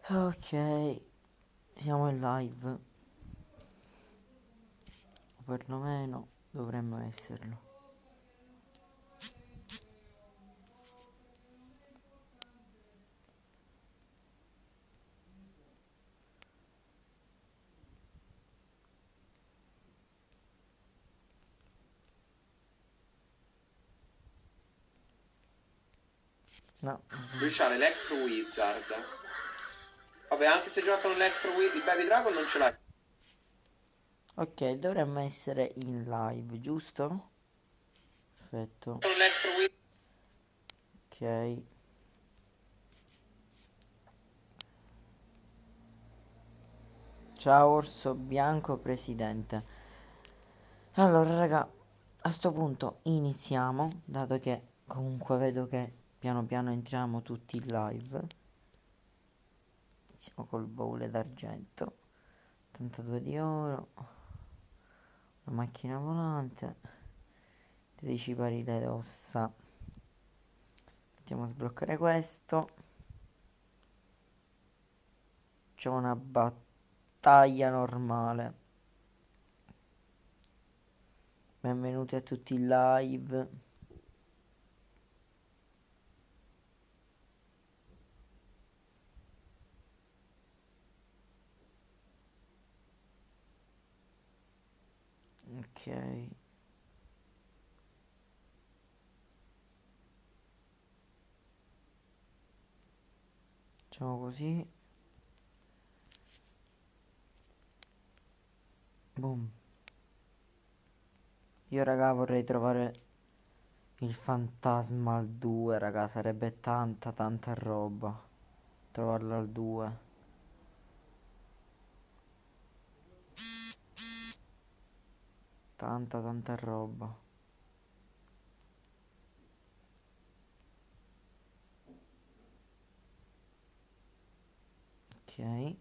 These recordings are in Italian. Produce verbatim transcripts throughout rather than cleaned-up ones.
Ok, siamo in live, o perlomeno dovremmo esserlo. No. Lui c'ha l'Electro Wizard. Vabbè, anche se gioca con l'Electro Wizard, il Baby Dragon non ce l'ha. Ok, dovremmo essere in live, giusto? Perfetto. Con l'Electro Wizard. Ok. Ciao Orso Bianco, presidente. Allora, raga, a sto punto iniziamo, dato che comunque vedo che piano piano entriamo tutti in live. Iniziamo col baule d'argento. ottantadue di oro. Una macchina volante. tredici parile d'ossa. Andiamo a sbloccare questo. C'è una battaglia normale. Benvenuti a tutti in live. Ok. Facciamo così. Boom. Io raga vorrei trovare il fantasma al due, raga, sarebbe tanta tanta roba trovarlo al due. Tanta tanta roba. Ok.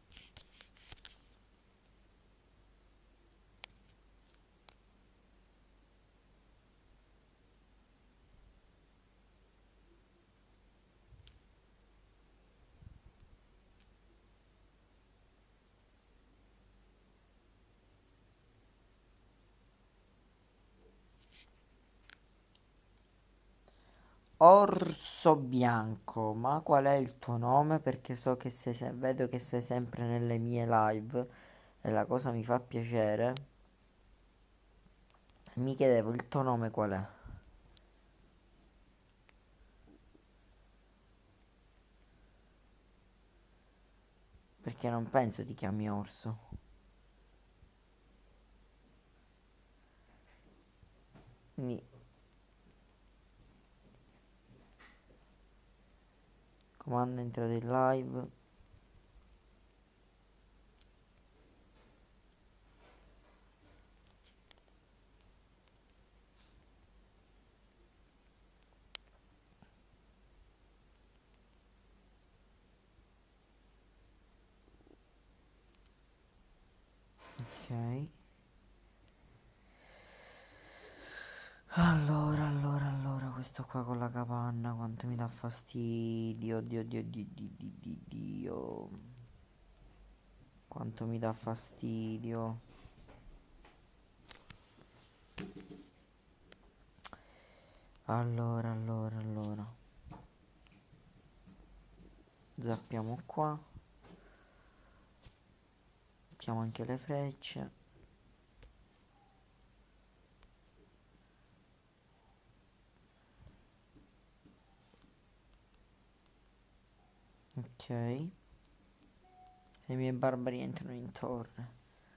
Orso bianco, ma qual è il tuo nome? Perché so che sei se- vedo che sei sempre nelle mie live e la cosa mi fa piacere. Mi chiedevo il tuo nome qual è? Perché non penso ti chiami Orso. Quindi comando entrate in live. Ok. Allora, allora, allora, questo qua con la capanna, quanto mi dà fastidio, dio, dio, dio, dio, dio, dio, dio. Quanto mi dà fastidio. Allora, allora, allora. Zappiamo qua. Mettiamo anche le frecce. Ok. Se i miei barbari entrano in torre.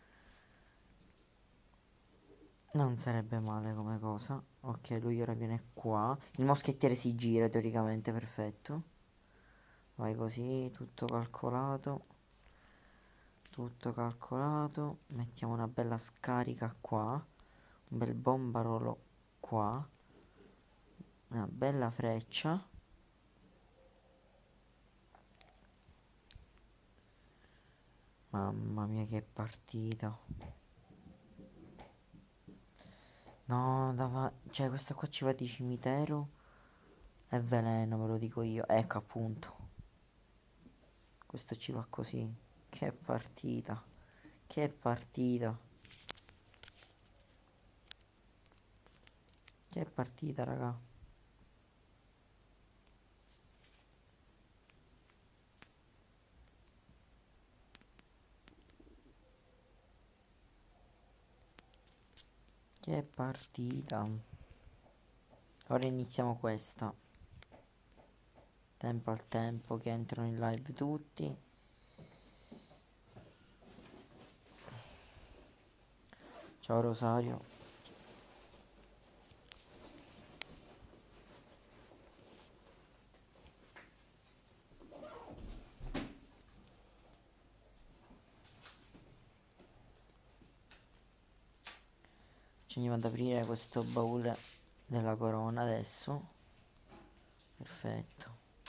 Non sarebbe male come cosa. Ok, lui ora viene qua. Il moschettiere si gira teoricamente, perfetto. Vai così, tutto calcolato. Tutto calcolato. Mettiamo una bella scarica qua. Un bel bombarolo qua. Una bella freccia. Mamma mia che partita. No, dava... cioè questo qua ci va di cimitero. È veleno, ve lo dico io. Ecco appunto. Questo ci va così. Che partita. Che partita. Che partita, raga. Che partita. Ora iniziamo questa. Tempo al tempo che entrano in live tutti. Ciao Rosario. Ci andiamo ad aprire questo baule della corona adesso. Perfetto.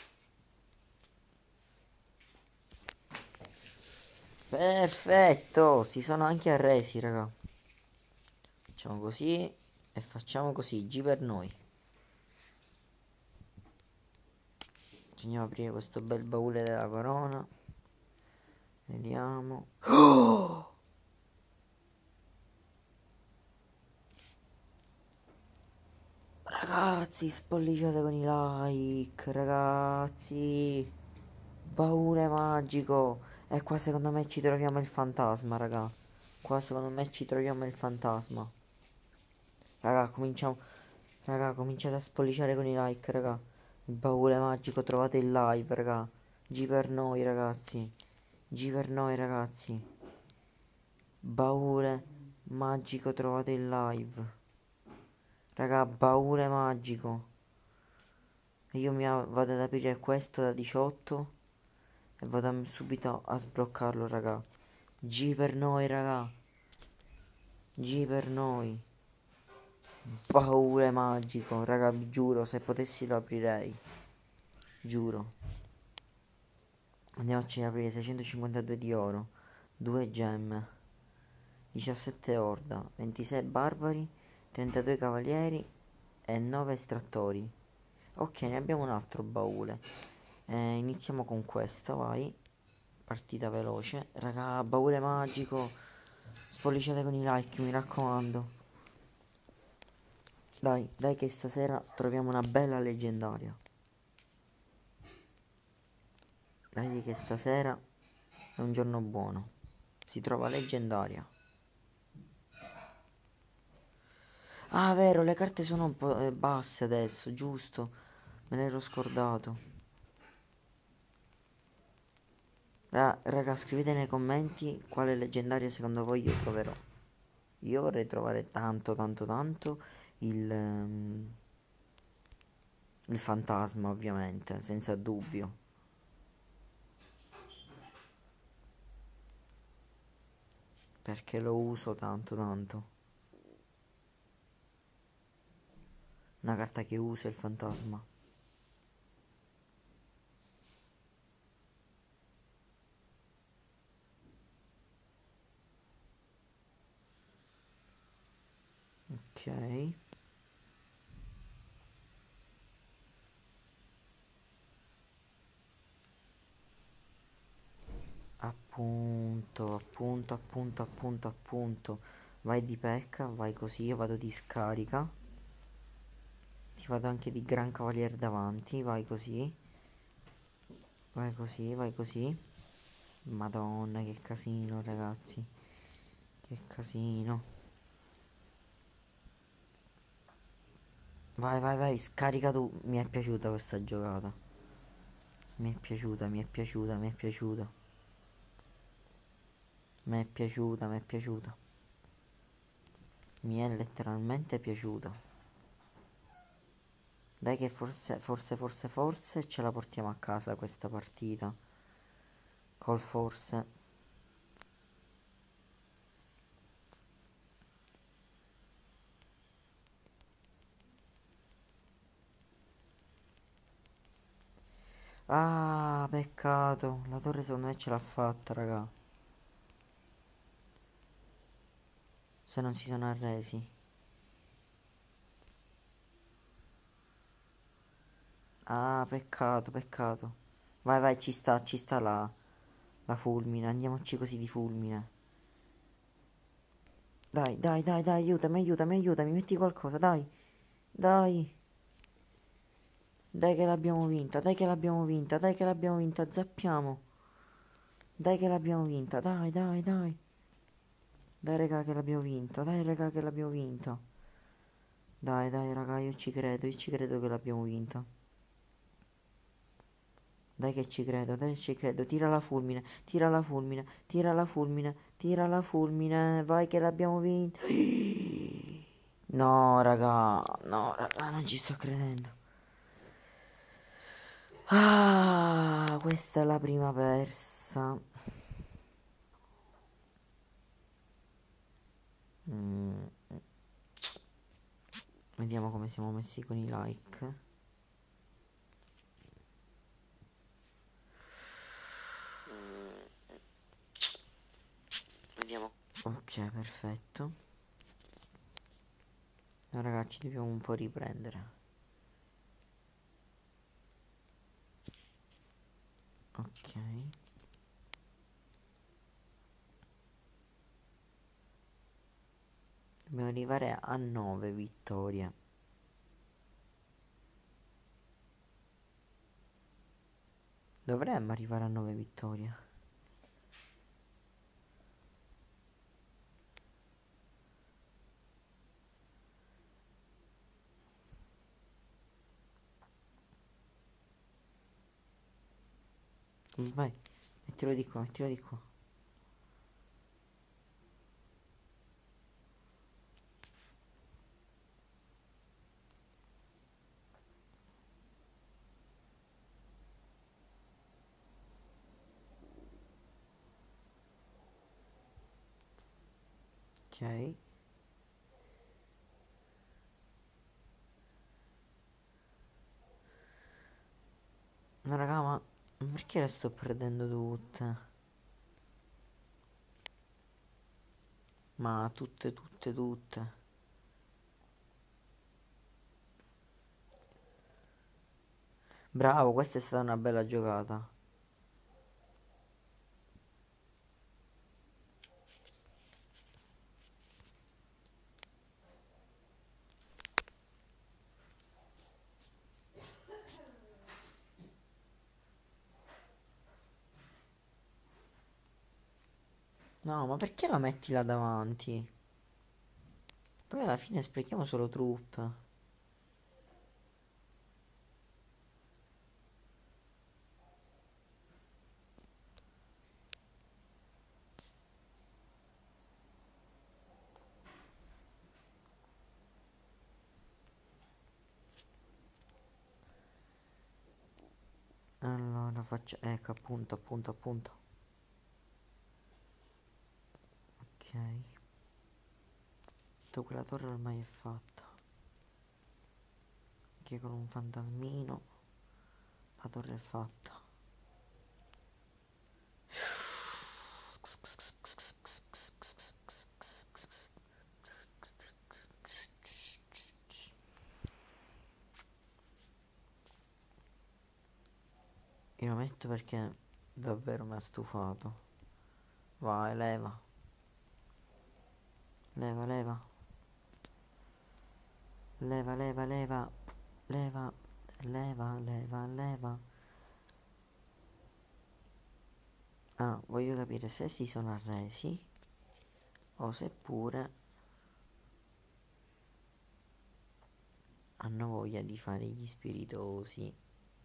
Perfetto, si sono anche arresi, raga. Facciamo così e facciamo così, G per noi. Ci andiamo ad aprire questo bel baule della corona. Vediamo. Oh! Ragazzi, spolliciate con i like, ragazzi. Baule magico. E qua secondo me ci troviamo il fantasma, raga. Qua secondo me ci troviamo il fantasma. Raga, cominciamo. Raga, cominciate a spolliciare con i like, raga. Il baule magico, trovate il live, raga. G per noi, ragazzi. G per noi, ragazzi. Baule magico, trovate il live. Raga, baule magico. E io mi a- vado ad aprire questo da diciotto e vado a- subito a sbloccarlo, raga. G per noi, raga. G per noi. Baule magico, raga, vi giuro, se potessi lo aprirei. Giuro. Andiamoci ad aprire seicentocinquantadue di oro, due gemme, diciassette orda, ventisei barbari, trentadue cavalieri e nove estrattori. Ok, ne abbiamo un altro baule. Eh, iniziamo con questo, vai. Partita veloce. Raga, baule magico. Spolliciate con i like, mi raccomando. Dai, dai che stasera troviamo una bella leggendaria. Dai che stasera è un giorno buono. Si trova leggendaria. Ah, vero, le carte sono un po' eh, basse adesso, giusto? Me l'ero scordato. Ra- raga, scrivete nei commenti quale leggendaria secondo voi io troverò. Io vorrei trovare tanto, tanto, tanto il, ehm, il fantasma, ovviamente, senza dubbio. Perché lo uso tanto, tanto. Una carta che usa il fantasma. Ok. Appunto, appunto, appunto, appunto, appunto. Vai di pecca, vai così, io vado di scarica. Ti vado anche di gran cavaliere davanti, vai così. Vai così, vai così. Madonna, che casino, ragazzi. Che casino. Vai, vai, vai, scarica tu. Mi è piaciuta questa giocata. Mi è piaciuta, mi è piaciuta, mi è piaciuta. Mi è piaciuta, mi è piaciuta. Mi è letteralmente piaciuta. Dai che forse, forse, forse, forse ce la portiamo a casa questa partita. Col forse. Ah, peccato. La torre secondo me ce l'ha fatta, raga. Se non si sono arresi. Ah, peccato, peccato. Vai, vai, ci sta, ci sta la, La fulmine, andiamoci così di fulmine. Dai, dai, dai, dai, aiutami, aiutami, aiutami, metti qualcosa, dai. Dai. Dai che l'abbiamo vinta, dai che l'abbiamo vinta, dai che l'abbiamo vinta, zappiamo. Dai che l'abbiamo vinta, dai, dai, dai. Dai raga che l'abbiamo vinta, dai raga che l'abbiamo vinta. Dai, dai raga, io ci credo, io ci credo che l'abbiamo vinta. Dai che ci credo, dai che ci credo, tira la fulmine, tira la fulmine, tira la fulmine, tira la fulmine, vai che l'abbiamo vinta. No raga, no raga, non ci sto credendo. Ah, questa è la prima persa. Mm. Vediamo come siamo messi con i like. Vediamo. Ok, perfetto. No, ragazzi, dobbiamo un po' riprendere. Ok. Dobbiamo arrivare a nove vittorie. Dovremmo arrivare a nove vittorie. Vai, mettilo di qua, mettilo di qua. Ok. No, raga, ma perché le sto perdendo tutte? Ma tutte, tutte, tutte. Bravo, questa è stata una bella giocata. No, ma perché la metti là davanti? Poi alla fine sprechiamo solo truppe. Allora faccio. Ecco, appunto, appunto, appunto. Ok. Tanto quella torre ormai è fatta. Che con un fantasmino la torre è fatta. Io lo metto perché davvero mi ha stufato. Vai, leva. Leva, leva. Leva, leva, leva. Leva, leva, leva, leva. Ah, voglio capire se si sono arresi o seppure hanno voglia di fare gli spiritosi.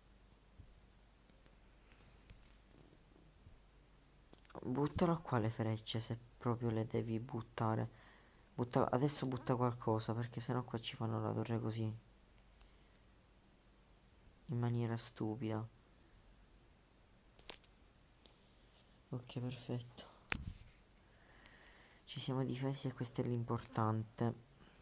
Buttalo qua le frecce se proprio le devi buttare. Butta, adesso butta qualcosa perché sennò qua ci fanno la torre così. In maniera stupida. Ok, perfetto. Ci siamo difesi e questo è l'importante.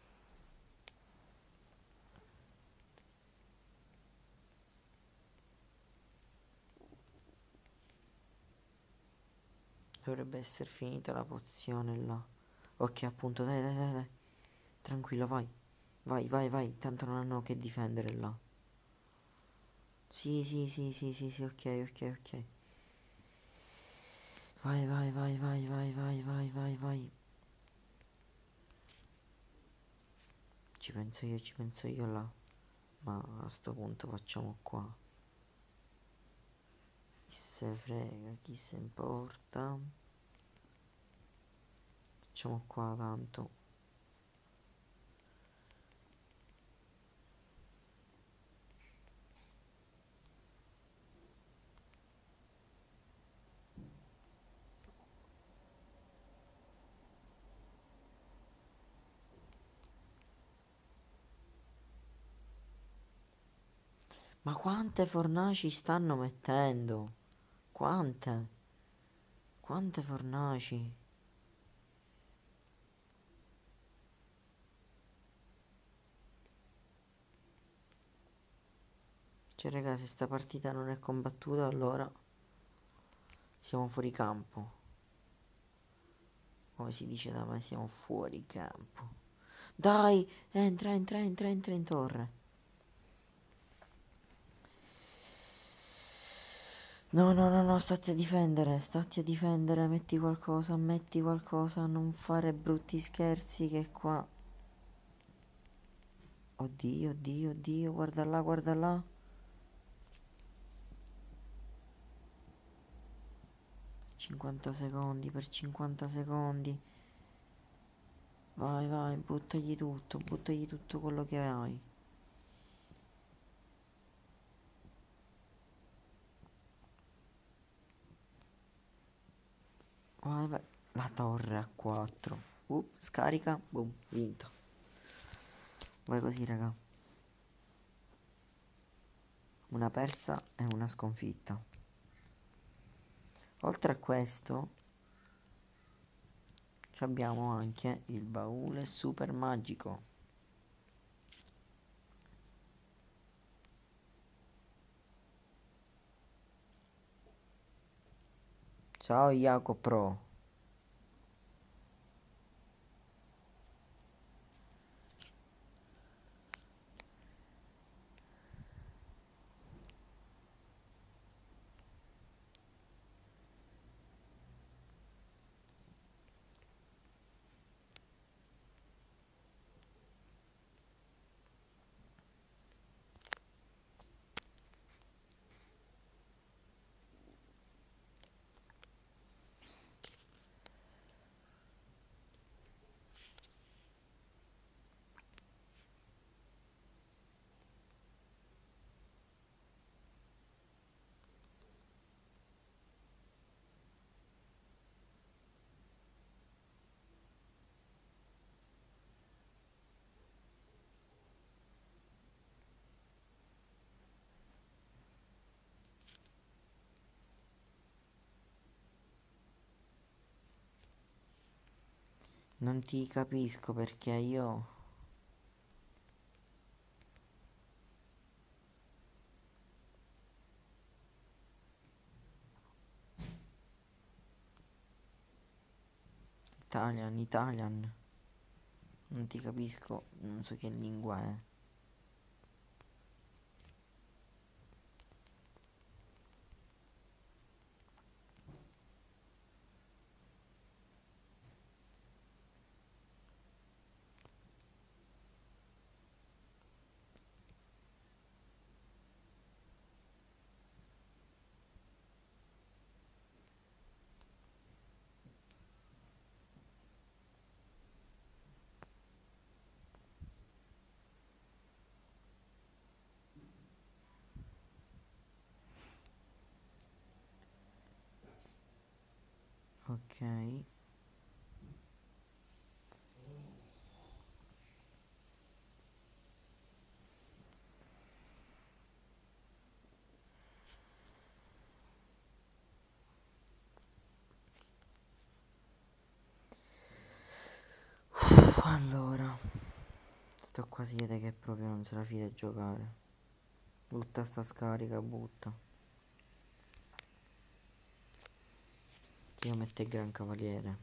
Dovrebbe essere finita la pozione là. Ok, appunto, dai, dai, dai, dai. Tranquillo, vai. Vai, vai, vai. Tanto non hanno che difendere là. Sì, sì, sì, sì, sì, sì, ok, ok, ok. Vai, vai, vai, vai, vai, vai, vai, vai, vai. Ci penso io, ci penso io là. Ma a sto punto facciamo qua. Chi se frega, chi se importa. Facciamo qua tanto. Ma quante fornaci stanno mettendo? Quante? Quante fornaci? Cioè, raga, se sta partita non è combattuta, allora siamo fuori campo. Come si dice da me, siamo fuori campo. Dai, entra, entra, entra, entra in torre. No, no, no, no, stati a difendere, stati a difendere, metti qualcosa, metti qualcosa, non fare brutti scherzi che qua... Oddio, oddio, oddio, guarda là, guarda là. cinquanta secondi, per cinquanta secondi. Vai, vai, buttagli tutto, buttagli tutto quello che hai. Vai, vai. La torre a quattro. Uh, scarica, boom, vinto. Vai così, raga. Una persa e una sconfitta. Oltre a questo, abbiamo anche il baule super magico. Ciao Iaco Pro. Non ti capisco perché io... Italian, Italian. Non ti capisco, non so che lingua è. Ok. Uff, allora, sto qua si vede che proprio non se la fide a giocare. Butta sta scarica, butta. Io metto il Gran Cavaliere.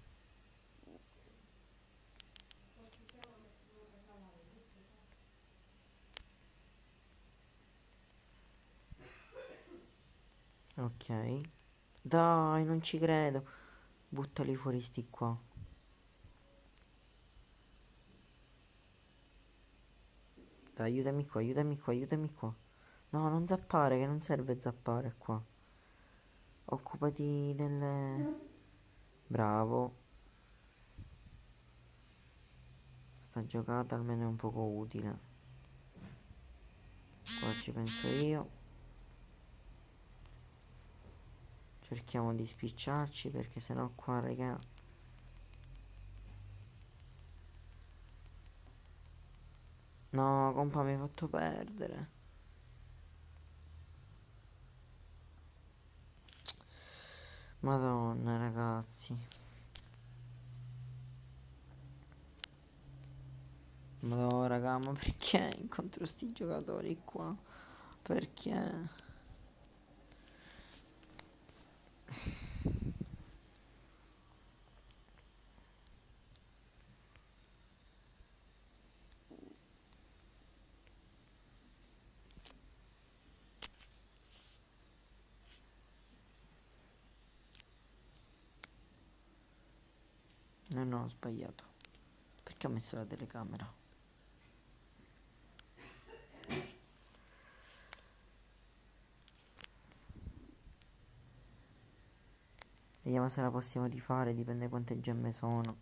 Ok. Dai, non ci credo. Buttali fuori sti qua. Dai, aiutami qua, aiutami qua, aiutami qua. No, non zappare, che non serve zappare qua. Occupati delle... Bravo. Sta giocata almeno è un poco utile. Qua ci penso io. Cerchiamo di spicciarci perché sennò qua, raga. No, compa, mi hai fatto perdere. Madonna, ragazzi. Madonna, raga, ma perché incontro sti giocatori qua? Perché? No, no, ho sbagliato. Perché ho messo la telecamera? Vediamo se la possiamo rifare, dipende quante gemme sono.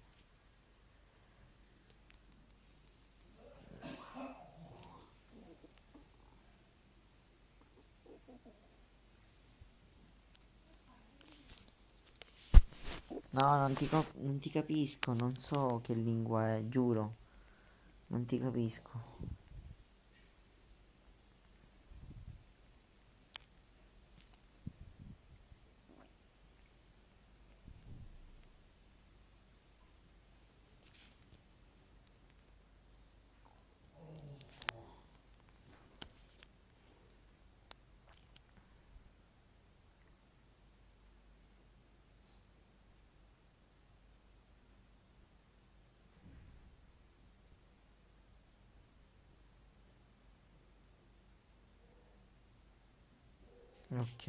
No, non ti, co- non ti capisco, non so che lingua è, giuro. Non ti capisco. Ok.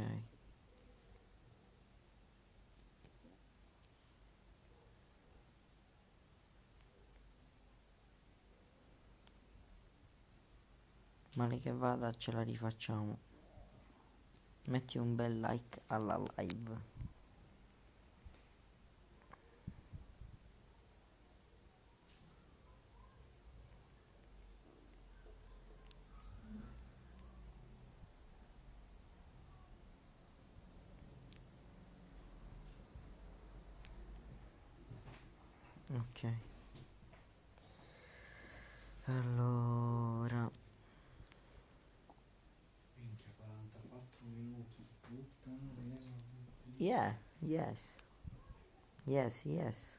Male che vada, ce la rifacciamo. Metti un bel like alla live. Ok. Allora. Minchia, quarantaquattro minuti. Puttana miseria. Yeah, yes. Yes, yes.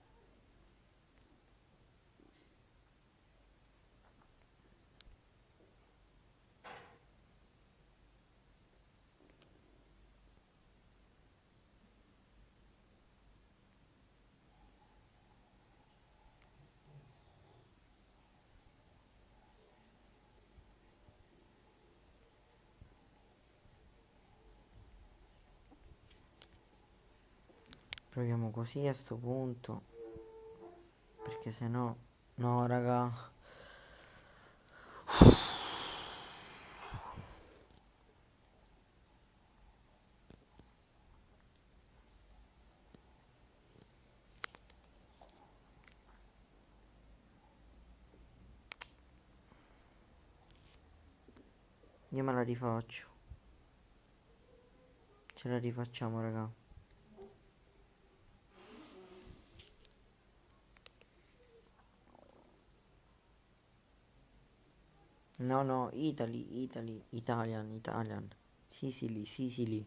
Proviamo così a sto punto. Perché se no... No, raga. Io me la rifaccio. Ce la rifacciamo, raga. No, no, Italy, Italy, Italian, Italian. Sicily, Sicily.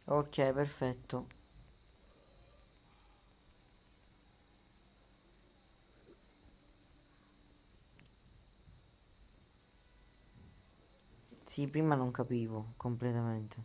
Ok, perfetto. Sì, prima non capivo completamente.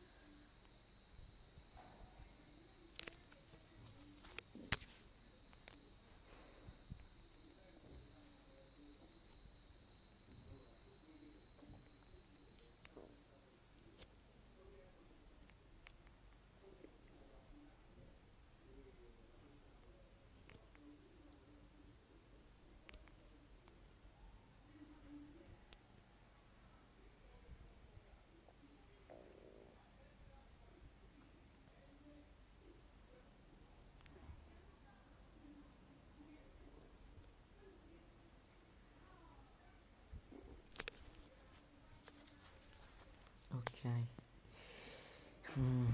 Ok. Mm.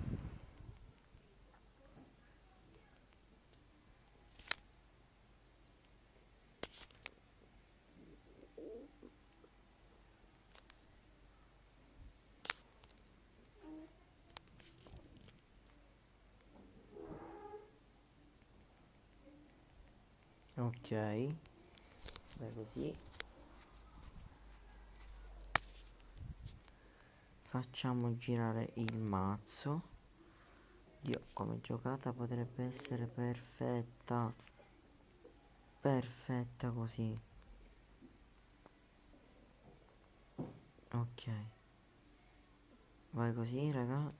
Ok. Beh, così. Facciamo girare il mazzo. Dio, come giocata potrebbe essere perfetta. Perfetta così. Ok. Vai così, raga.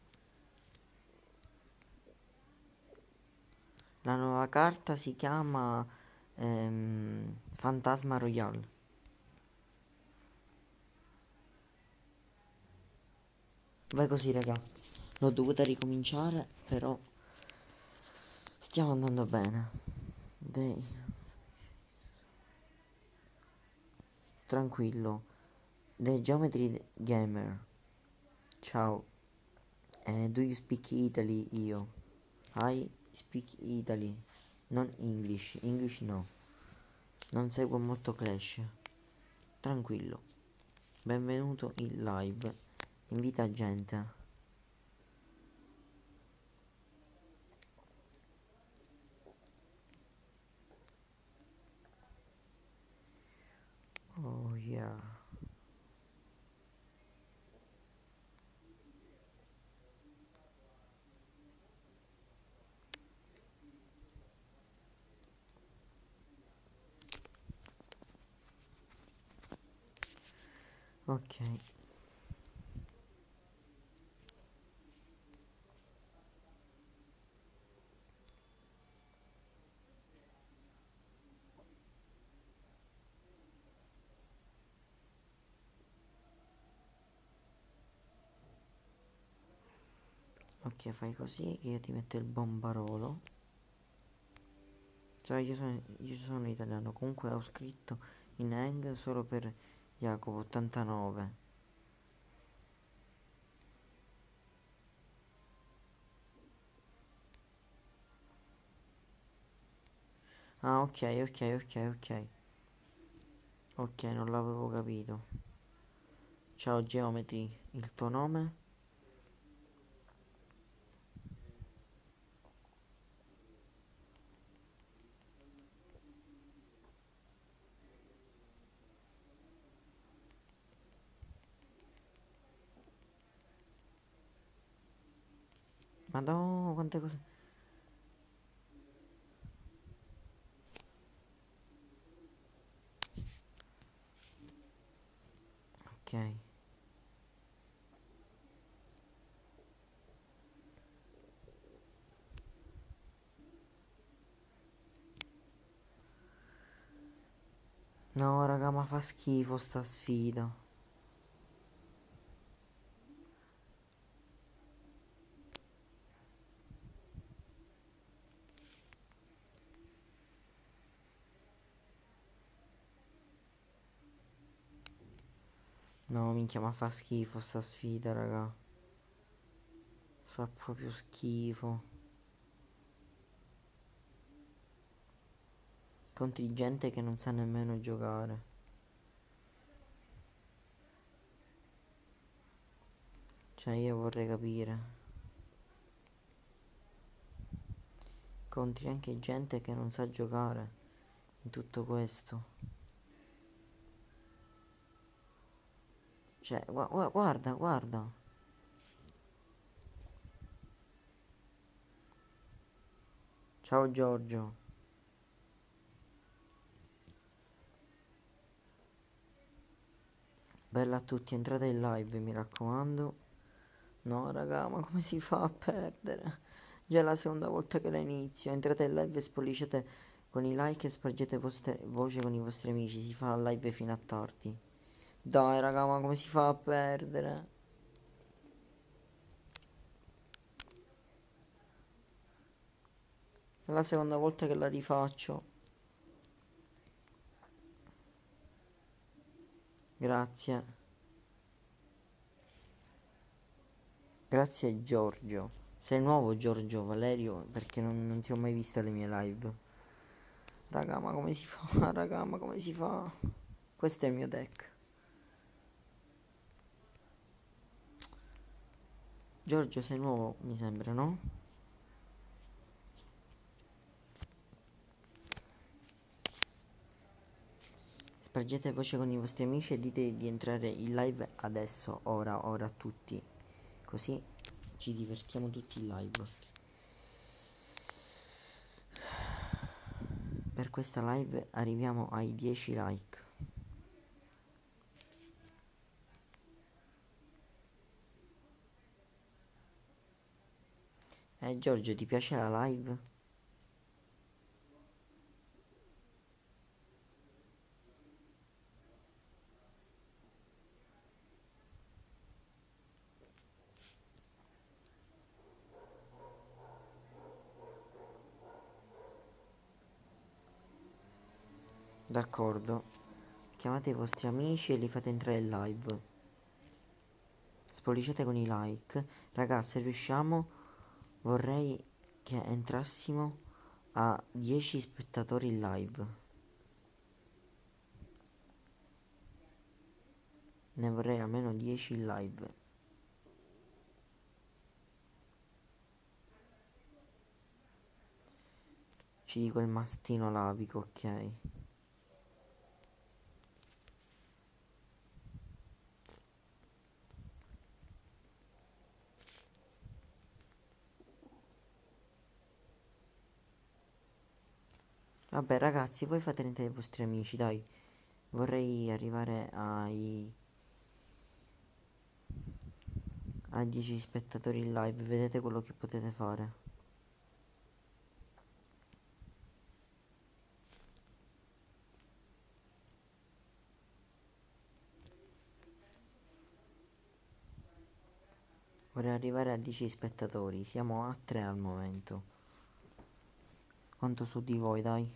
La nuova carta si chiama ehm, Fantasma Royale. Vai così, raga. L'ho dovuta ricominciare, però stiamo andando bene. Dei. Tranquillo. The Geometry Gamer. Ciao. Eh, do you speak Italy? Io. I speak Italy. Non English. English no. Non seguo molto Clash. Tranquillo. Benvenuto in live. Invita gente. Oh yeah. Ok. Ok, fai così che io ti metto il bombarolo. Cioè io sono, io sono italiano. Comunque ho scritto in hang solo per Jacopo ottantanove. Ah, ok, ok, ok, ok. Ok, non l'avevo capito. Ciao Geometry, il tuo nome? Madonna, quante cose. Ok. No, raga, ma fa schifo sta sfida. No, minchia, ma fa schifo sta sfida, raga. Fa proprio schifo. Contro gente che non sa nemmeno giocare. Cioè, io vorrei capire. Incontri anche gente che non sa giocare in tutto questo. Cioè, gua- gua- guarda, guarda. Ciao Giorgio. Bella a tutti, entrate in live, mi raccomando. No, raga, ma come si fa a perdere? Già è la seconda volta che la inizio. Entrate in live e spolliciate con i like e spargete vostre voce con i vostri amici. Si fa la live fino a tardi. Dai, raga, ma come si fa a perdere? È la seconda volta che la rifaccio. Grazie. Grazie Giorgio. Sei nuovo Giorgio Valerio perché non, non ti ho mai visto alle mie live. Raga, ma come si fa? Raga, ma come si fa? Questo è il mio deck. Giorgio, sei nuovo, mi sembra, no? Spargete voce con i vostri amici e dite di entrare in live adesso, ora, ora a tutti. Così ci divertiamo tutti in live. Per questa live arriviamo ai dieci like. Eh Giorgio, ti piace la live? D'accordo. Chiamate i vostri amici e li fate entrare in live. Spolliciate con i like. Ragazzi, se riusciamo, vorrei che entrassimo a dieci spettatori in live. Ne vorrei almeno dieci in live. Ci dico il mastino lavico, ok? Vabbè ragazzi, voi fate entrare i vostri amici, dai. Vorrei arrivare ai a dieci spettatori in live, vedete quello che potete fare. Vorrei arrivare a dieci spettatori, siamo a tre al momento. Conto su di voi, dai.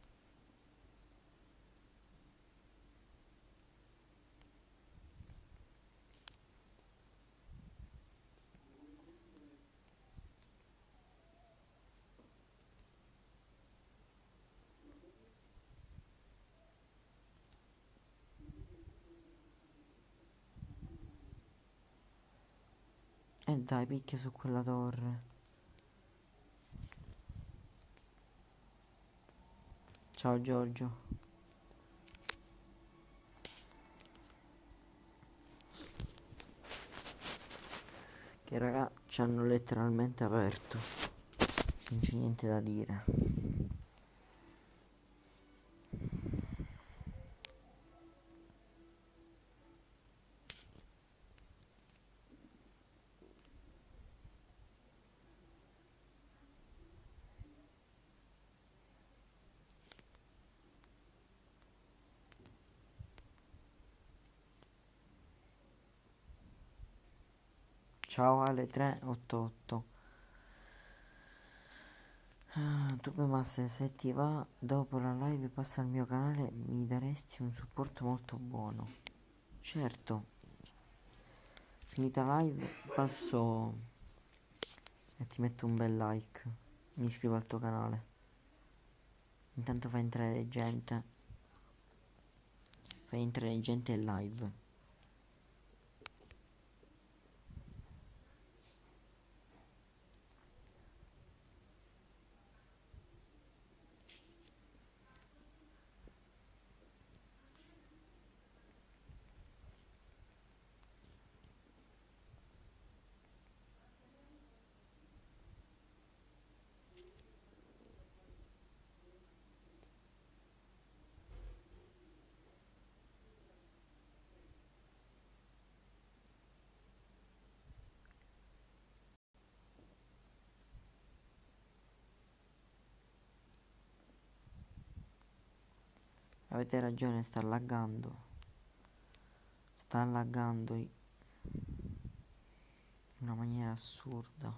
E dai, picchia su quella torre. Ciao Giorgio. Che raga ci hanno letteralmente aperto. Non c'è niente da dire. Ciao Ale tre otto otto. Ah, Tube Master, se ti va dopo la live passa al mio canale, mi daresti un supporto molto buono. Certo. Finita live passo e ti metto un bel like. Mi iscrivo al tuo canale. Intanto fai entrare gente. Fai entrare gente in live. Avete ragione, sta laggando. Sta laggando in una maniera assurda.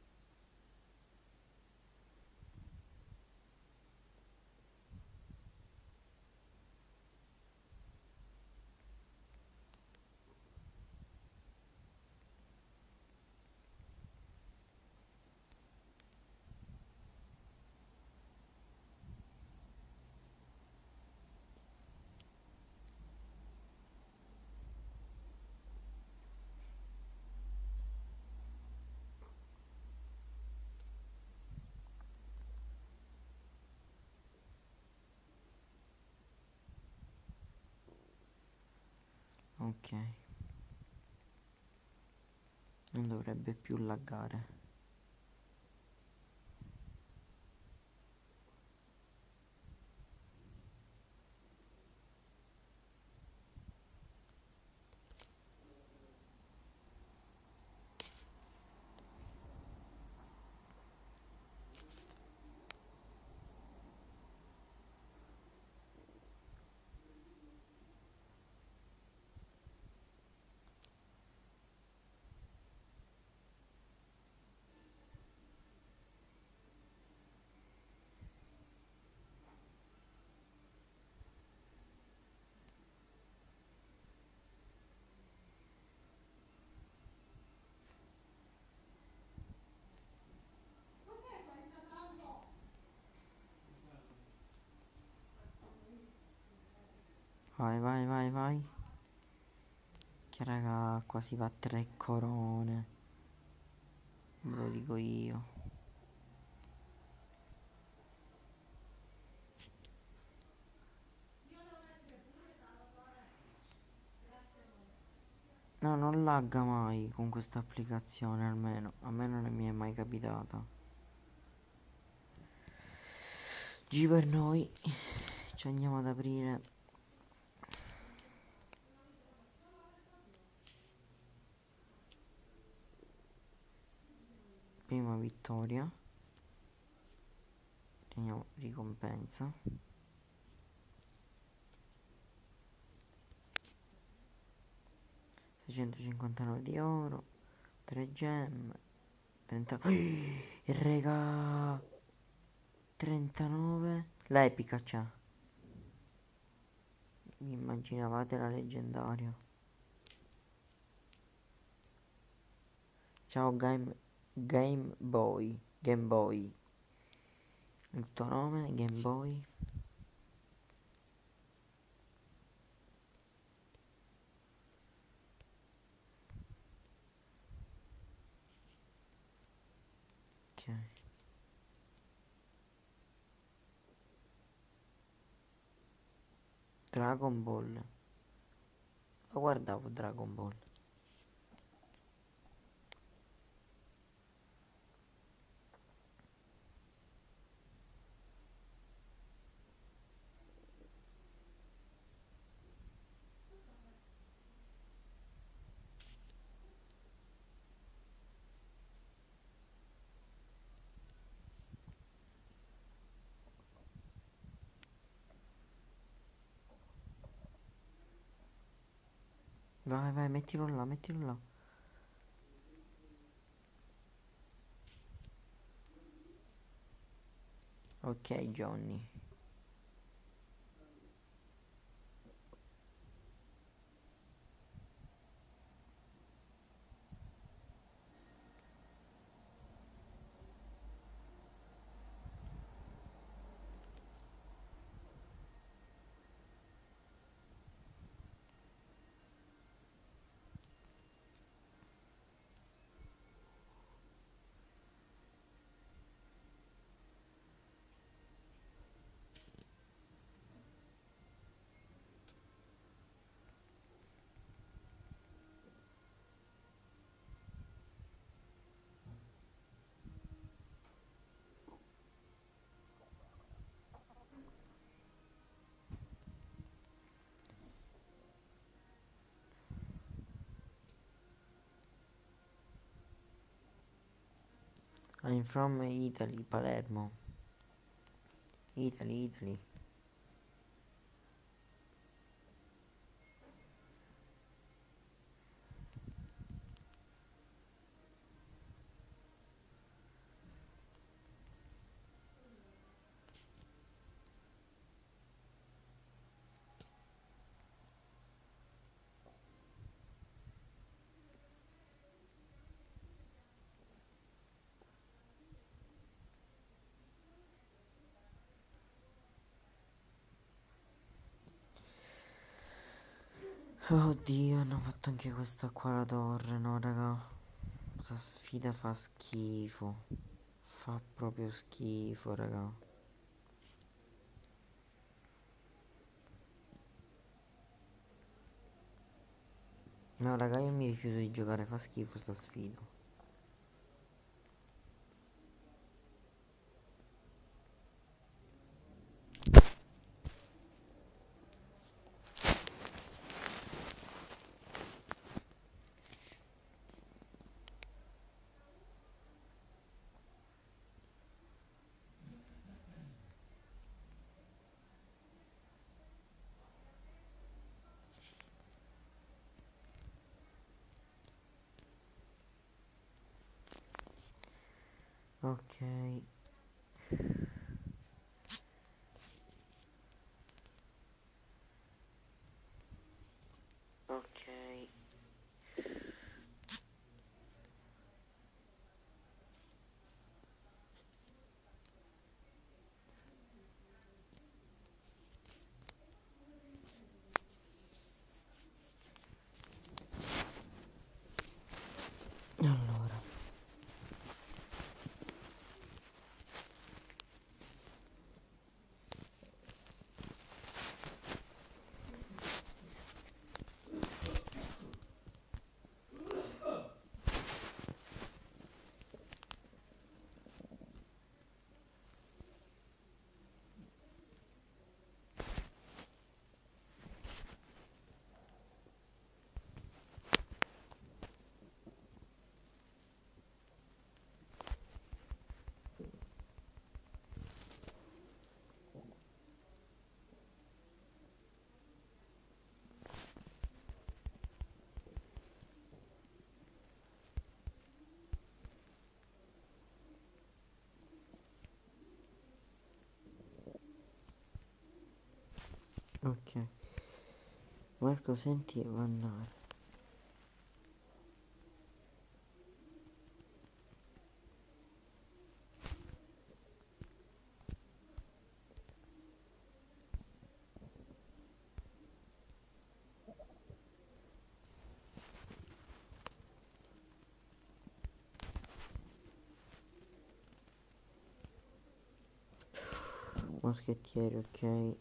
Ok, non dovrebbe più laggare. Vai, vai, vai, vai. Che raga, qua si va a tre corone. Ve lo dico io. No, non lagga mai con questa applicazione, almeno. A me non mi è mai capitata. G per noi. Ci andiamo ad aprire. Prima vittoria. Teniamo ricompensa. seicentocinquantanove di oro. tre gemme. trenta. E rega. trentanove. L'epica c'è. Vi immaginavate la leggendaria? Ciao Game, Game Boy. Game Boy. Il tuo nome? Game Boy. Ok. Dragon Ball. Lo guardavo Dragon Ball. Vai, vai, mettilo là, mettilo là. Ok, Johnny. I'm from Italy, Palermo. Italy, Italy. Oddio, hanno fatto anche questa qua la torre, no raga? Questa sfida fa schifo. Fa proprio schifo, raga. No, raga, io mi rifiuto di giocare, fa schifo sta sfida. Ok. Ok. Allora. Ok. Marco, senti Vannare. Moschettieri, ok.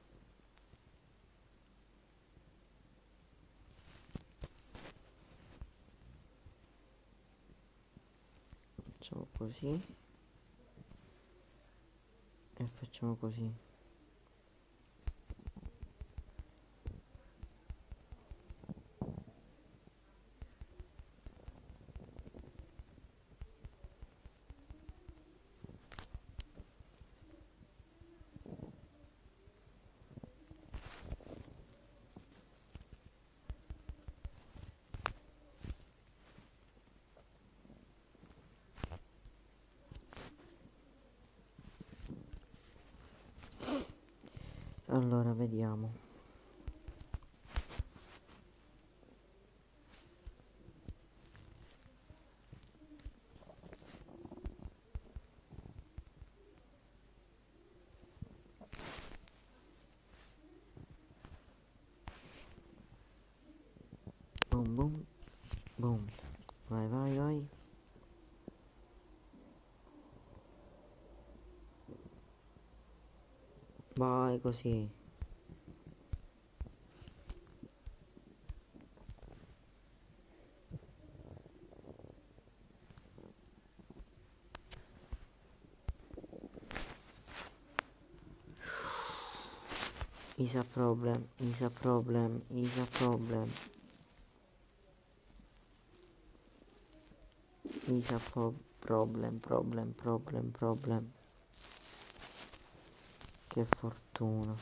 Facciamo così. E facciamo così. Allora, vediamo. Boom, boom, boom. Vai, vai, vai. Vai così. Is a problem, is a problem, is a problem. Is a pro- problem, problem, problem, problem. Che fortuna.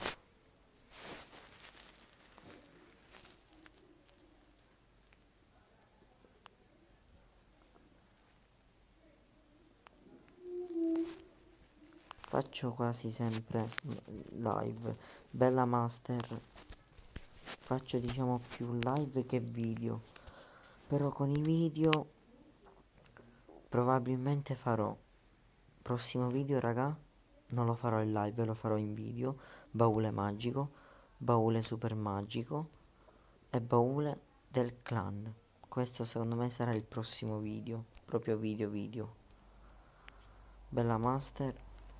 Faccio quasi sempre live. Bella Master. Faccio diciamo più live che video. Però con i video probabilmente farò. Prossimo video, raga. Non lo farò in live, lo farò in video. Baule magico. Baule super magico. e baule del clan. Questo secondo me sarà il prossimo video, proprio video video. Bella master.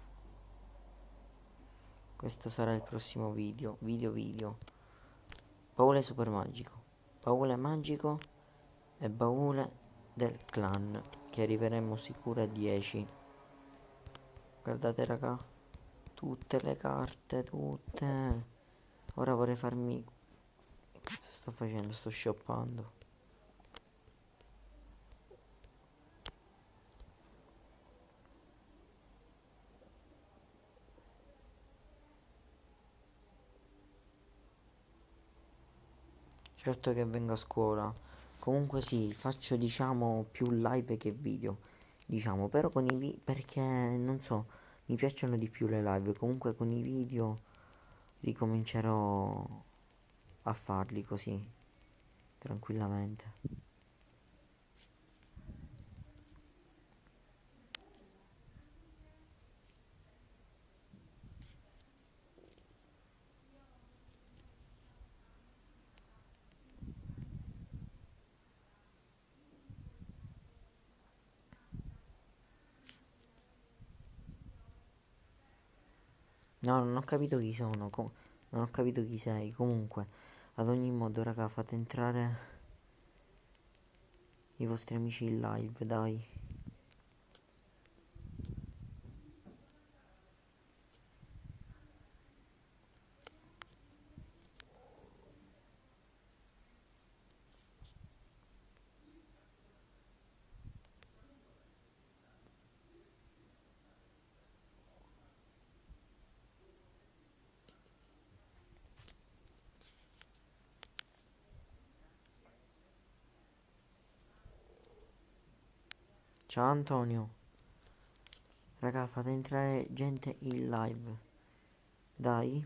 Questo sarà il prossimo video, video video. Baule super magico, baule magico e baule del clan, che arriveremo sicuro a dieci. Guardate raga, tutte le carte, tutte. Ora vorrei farmi... Cosa sto facendo? Sto shoppando. Certo che vengo a scuola. Comunque sì, faccio diciamo più live che video. Diciamo, però con i video, perché non so, mi piacciono di più le live. Comunque con i video ricomincerò a farli così, tranquillamente. No, non ho capito chi sono, com- non ho capito chi sei. Comunque, ad ogni modo, raga, fate entrare i vostri amici in live, dai. Ciao Antonio. Raga, fate entrare gente in live. Dai.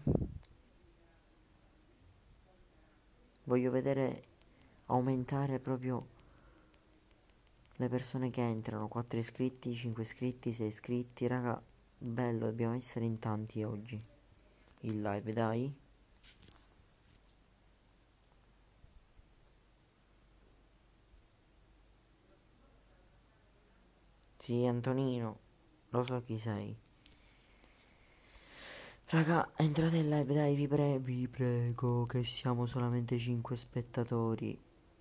Voglio vedere aumentare proprio le persone che entrano. quattro iscritti, cinque iscritti, sei iscritti. Raga, bello, dobbiamo essere in tanti oggi. In live, dai. Sì, Antonino, lo so chi sei. Raga, entrate in live, dai, vi, pre- vi prego, che siamo solamente cinque spettatori.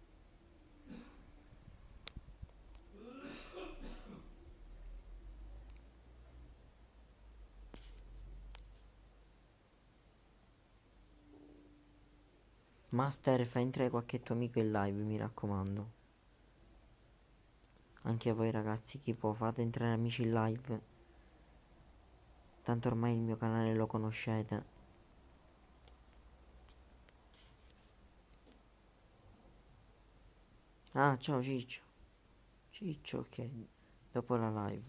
Master, fai entrare qualche tuo amico in live, mi raccomando. Anche a voi ragazzi, chi può, fate entrare amici in live. Tanto ormai il mio canale lo conoscete. Ah, ciao Ciccio. Ciccio, ok. Dopo la live.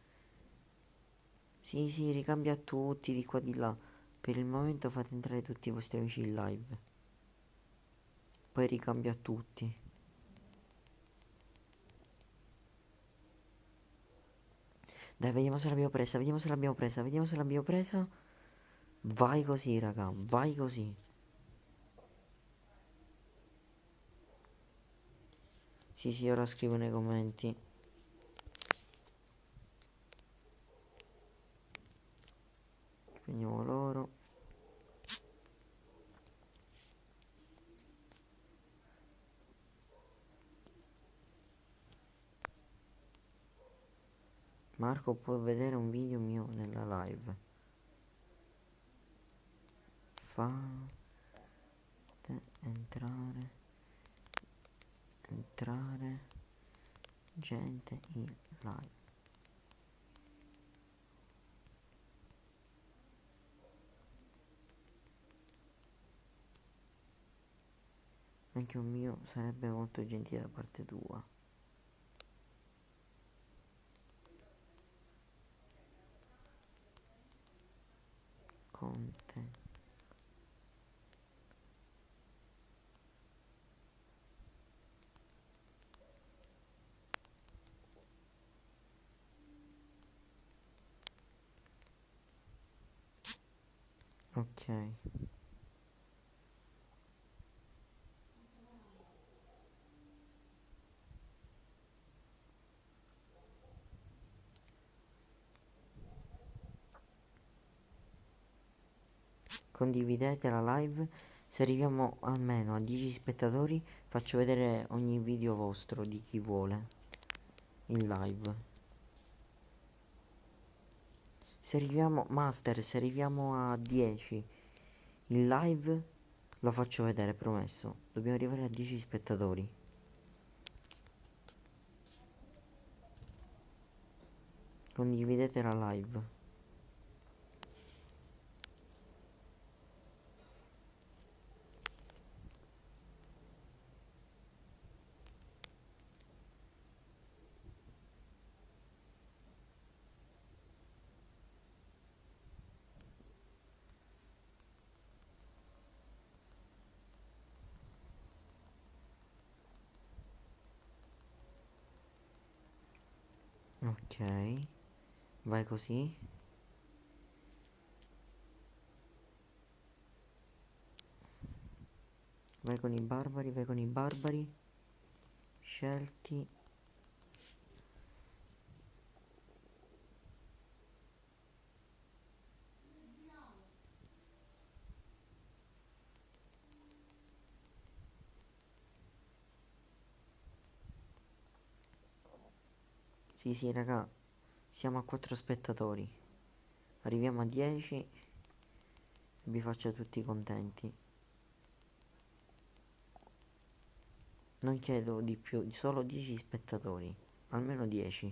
Sì, sì, ricambia a tutti, di qua di là. Per il momento fate entrare tutti i vostri amici in live. Poi ricambio a tutti. Dai, vediamo se l'abbiamo presa, vediamo se l'abbiamo presa, vediamo se l'abbiamo presa. Vai così, raga, vai così. Sì, sì, ora scrivo nei commenti. Prendiamo loro. Marco può vedere un video mio nella live. Fate entrare entrare gente in live. Anche un mio sarebbe molto gentile da parte tua. Conte. Ok. condividete la live. Se arriviamo almeno a dieci spettatori faccio vedere ogni video vostro di chi vuole in live. Se arriviamo master, se arriviamo a dieci in live lo faccio vedere, promesso. Dobbiamo arrivare a dieci spettatori. Condividete la live. Ok, vai così. Vai con i barbari, vai con i barbari. Scelti. Sì, sì, raga, siamo a quattro spettatori. Arriviamo a dieci e vi faccio tutti contenti. Non chiedo di più, solo dieci spettatori, almeno dieci.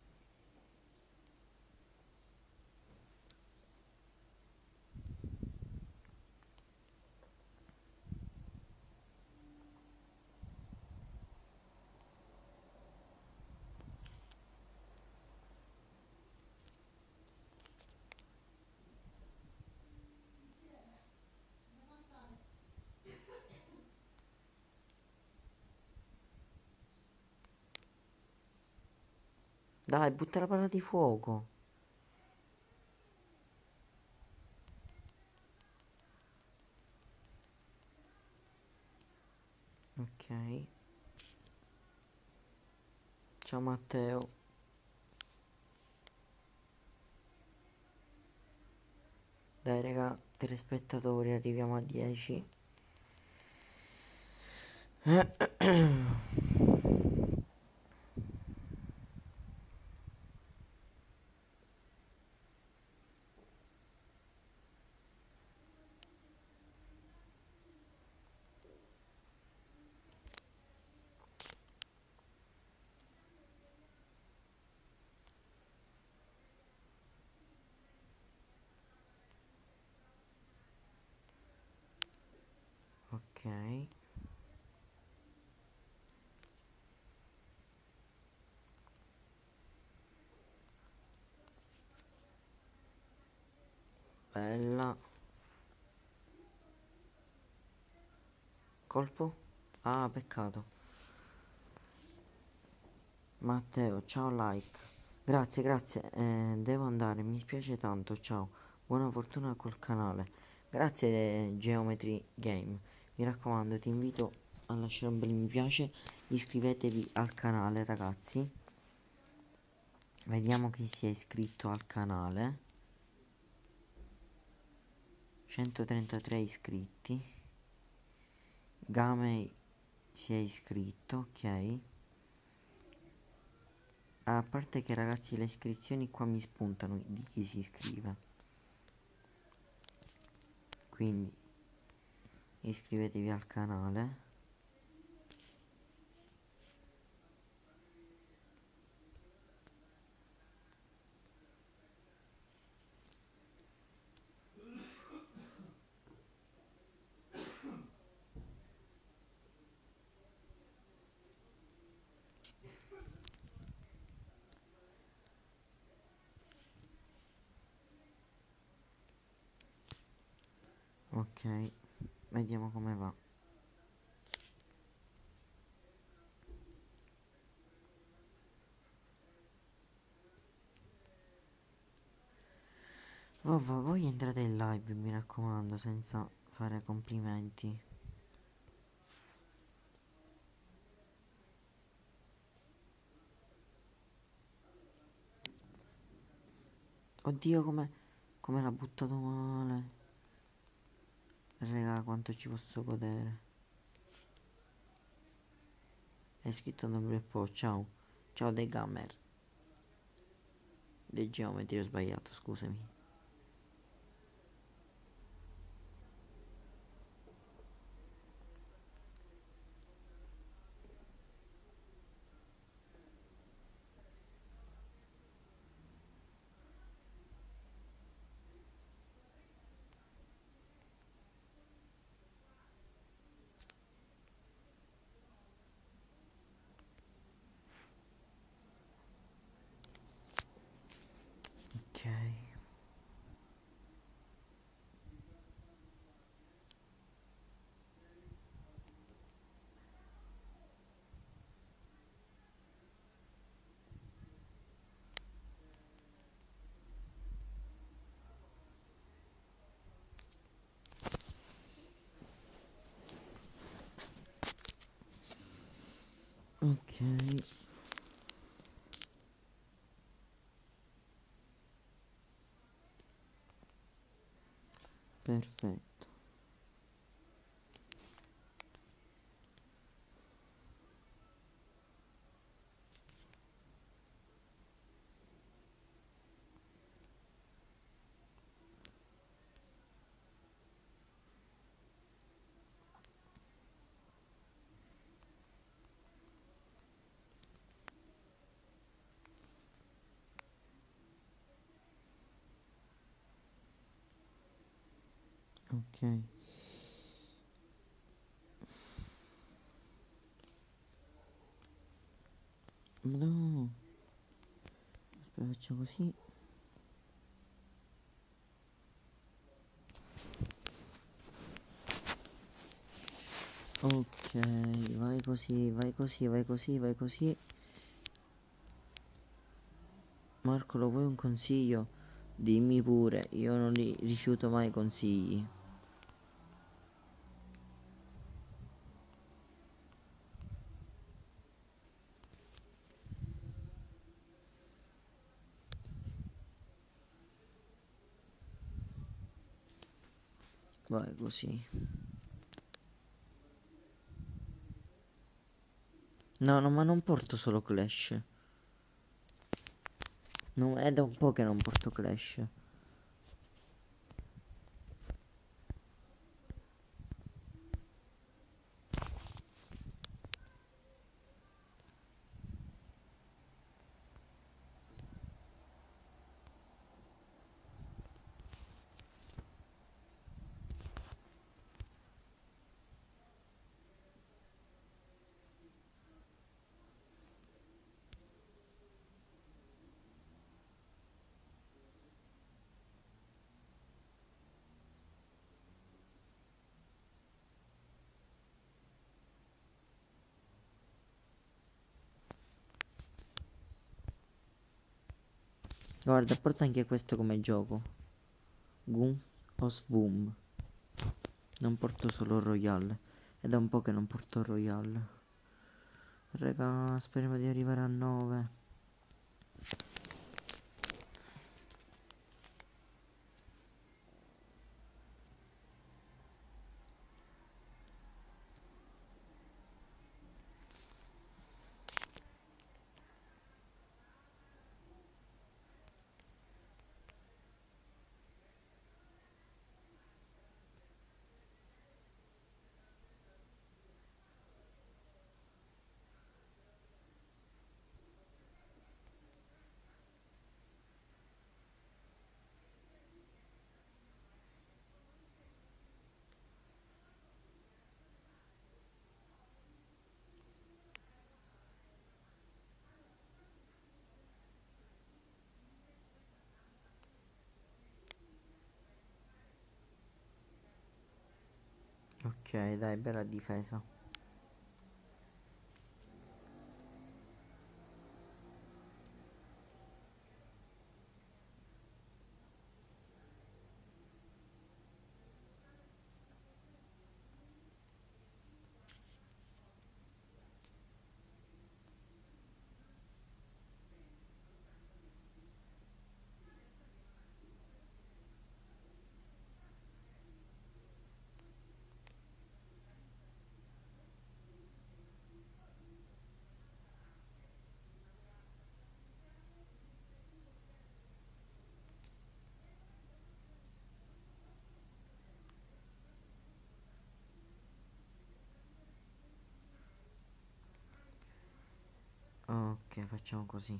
Dai, butta la palla di fuoco. Ok. Ciao Matteo. Dai raga, telespettatori, arriviamo a dieci. Ok. Bella. Colpo? Ah, peccato. Matteo, ciao like. Grazie, grazie. Eh, devo andare, mi spiace tanto. Ciao. Buona fortuna col canale. Grazie eh, Geometry Game. Mi raccomando, ti invito a lasciare un bel mi piace. Iscrivetevi al canale, ragazzi. Vediamo chi si è iscritto al canale. centotrentatré iscritti. Game si è iscritto, ok. A parte che ragazzi le iscrizioni qua mi spuntano di chi si iscrive. Quindi iscrivetevi al canale. Ok, vediamo come va. Oh, va- voi entrate in live, mi raccomando, senza fare complimenti. Oddio, come, come l'ha buttato male. Raga, quanto ci posso godere. È scritto nel bel po', ciao. Ciao dei gamer. Dei geometri ho sbagliato, scusami. Ok. Ok. Perfetto. Ok. No. Aspetta, faccio così. Ok, vai così, vai così, vai così, vai così. Marco, lo vuoi un consiglio? Dimmi pure, io non li rifiuto mai consigli. Vai così. No, no, ma non porto solo Clash. No, è da un po' che non porto Clash. Guarda, porta anche questo come gioco. Goom o Swoom. Non porto solo Royale. È da un po' che non porto Royale. Raga, speriamo di arrivare a nove. Ok, dai, bella difesa. Ok, facciamo così.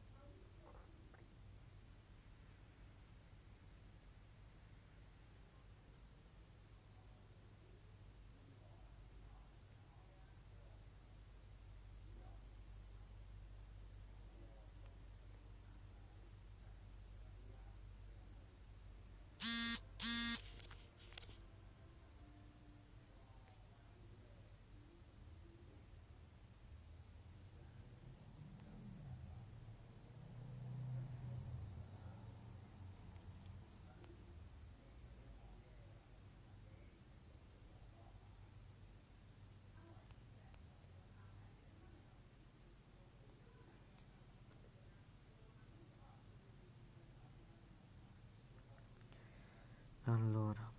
Allora,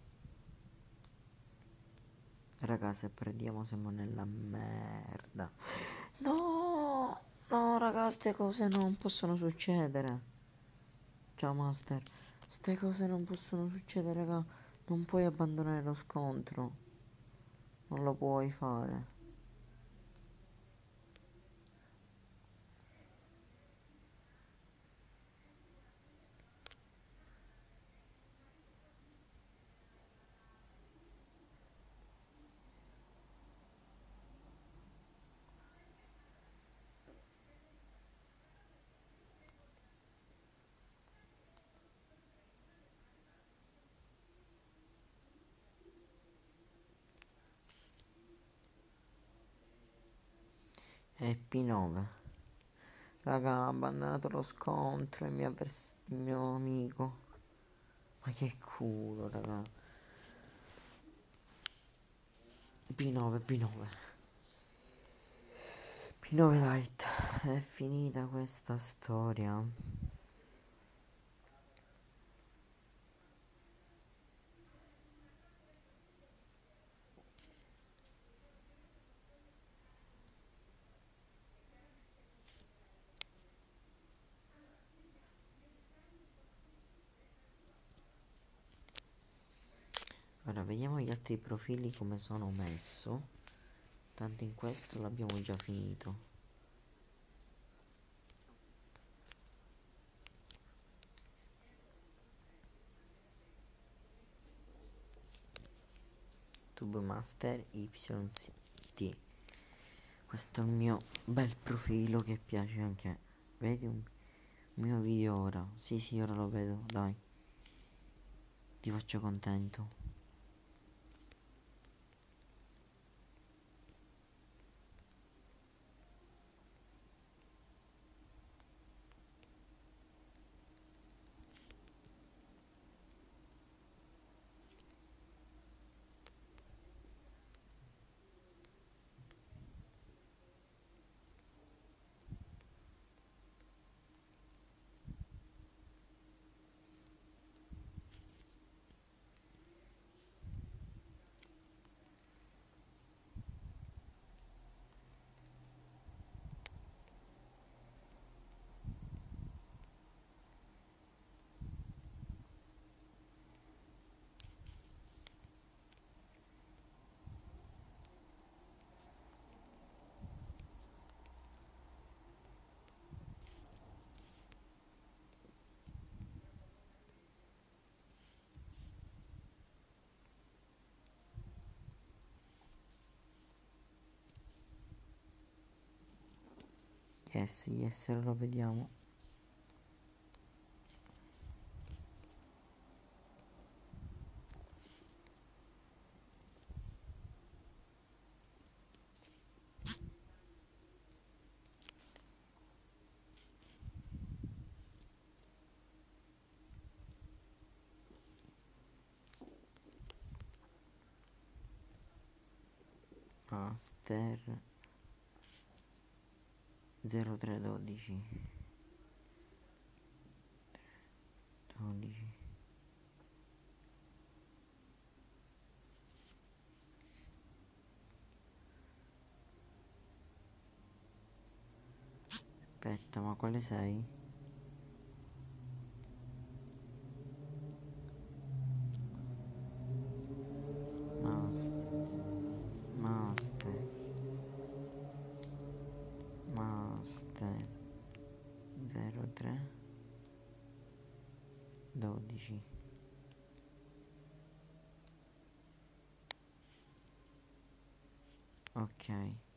raga, se perdiamo siamo nella merda. No, no, raga, queste cose non possono succedere. Ciao, Master. Ste cose non possono succedere, raga. Non puoi abbandonare lo scontro. Non lo puoi fare. È P nove. Raga, ha abbandonato lo scontro il mio, avvers- il mio amico. Ma che culo, raga. P nove, P nove. P nove Light. È finita questa storia. Ora vediamo gli altri profili come sono messo. Tanto in questo l'abbiamo già finito. Tube Master Y T. Questo è il mio bel profilo che piace anche. Vedi un mio video ora? Sì, sì, ora lo vedo, dai. Ti faccio contento. Yes, yes, ora lo vediamo. Master zero tre dodici dodici. Aspetta, ma quale sei? Master, master, master. tre, dodici. Ok.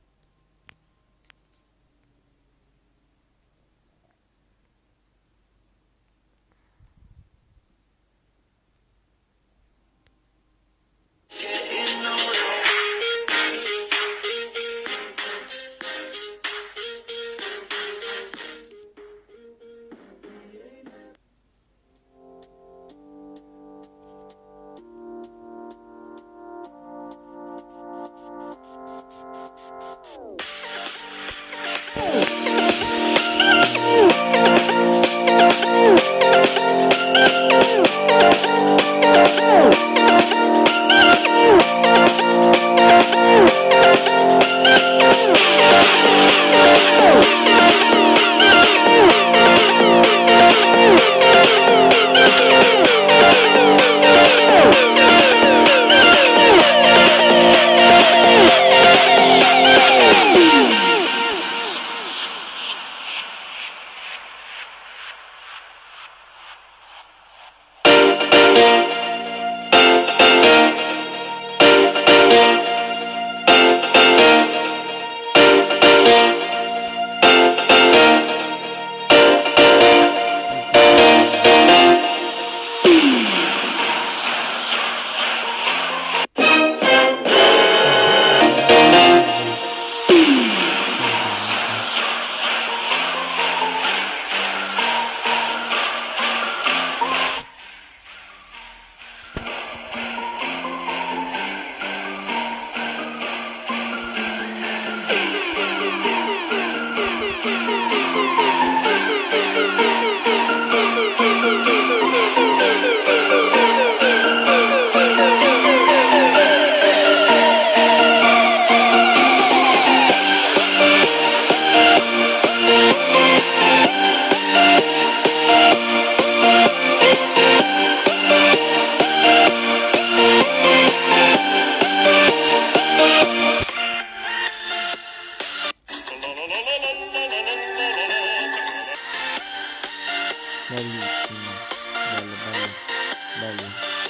Bellissimo, bello, bello, bello.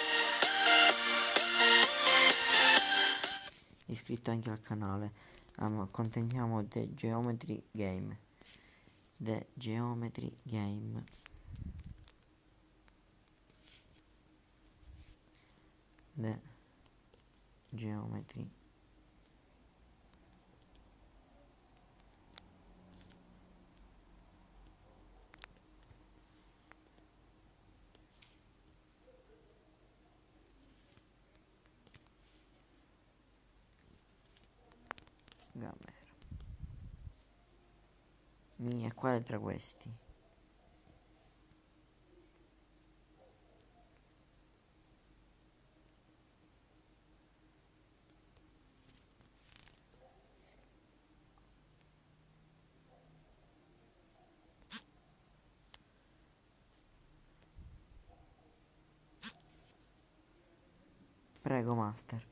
Iscritto anche al canale. Um, conteniamo The Geometry Game. The Geometry Game. The Geometry. Gamer. Mi e quale tra questi? Prego, master.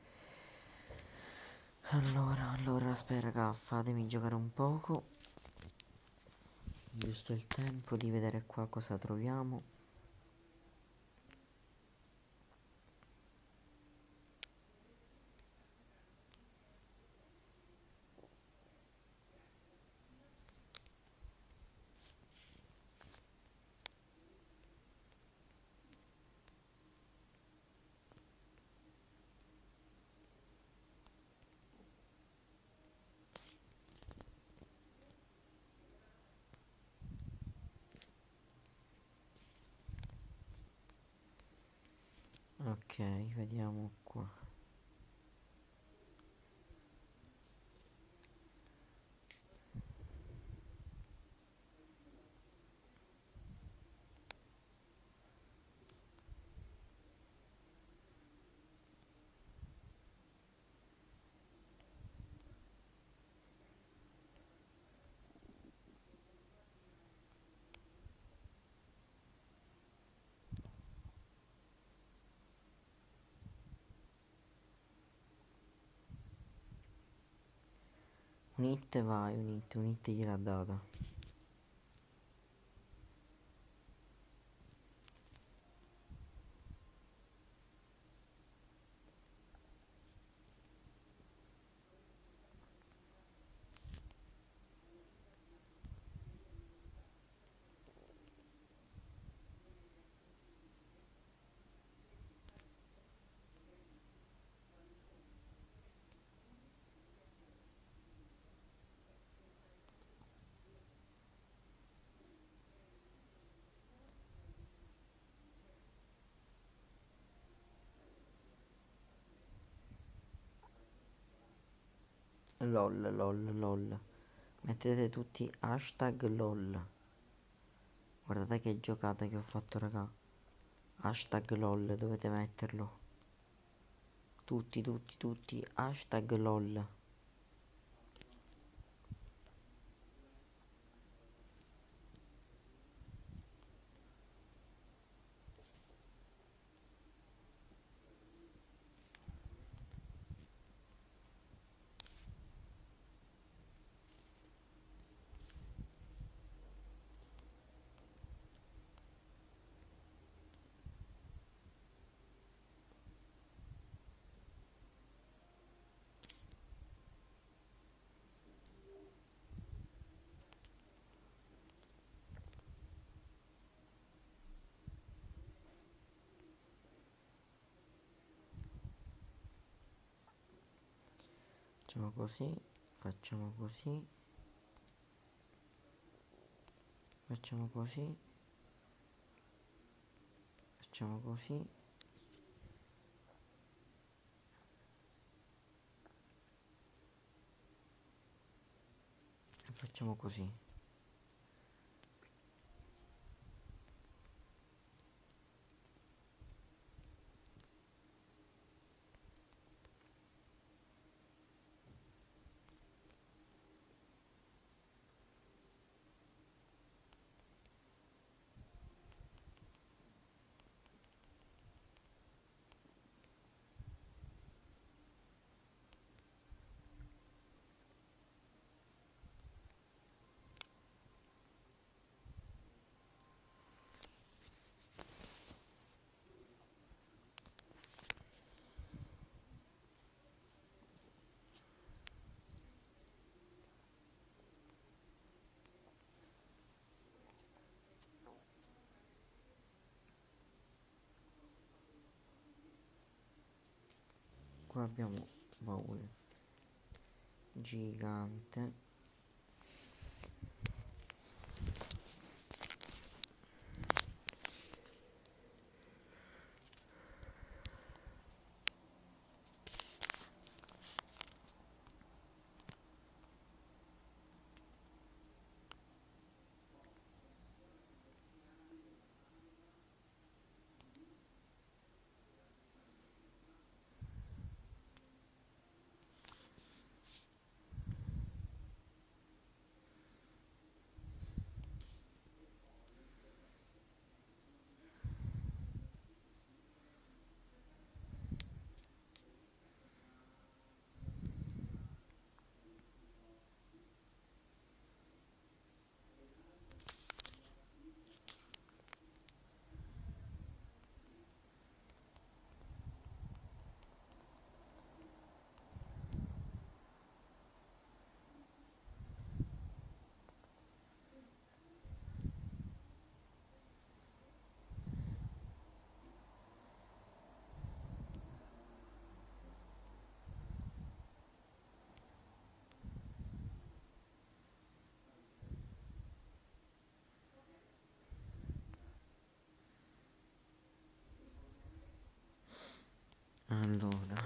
Allora, allora, aspetta, raga, fatemi giocare un poco. Giusto il tempo di vedere qua cosa troviamo. Ok, vediamo qua. Un hit vai, un hit, un hit gliel'ha data. lol, lol, lol. Mettete tutti hashtag lol. Guardate che giocata che ho fatto, raga. Hashtag lol, dovete metterlo. Tutti, tutti, tutti. Hashtag lol. Facciamo così, facciamo così, facciamo così, facciamo così, e facciamo così. Qua abbiamo baule gigante. Allora,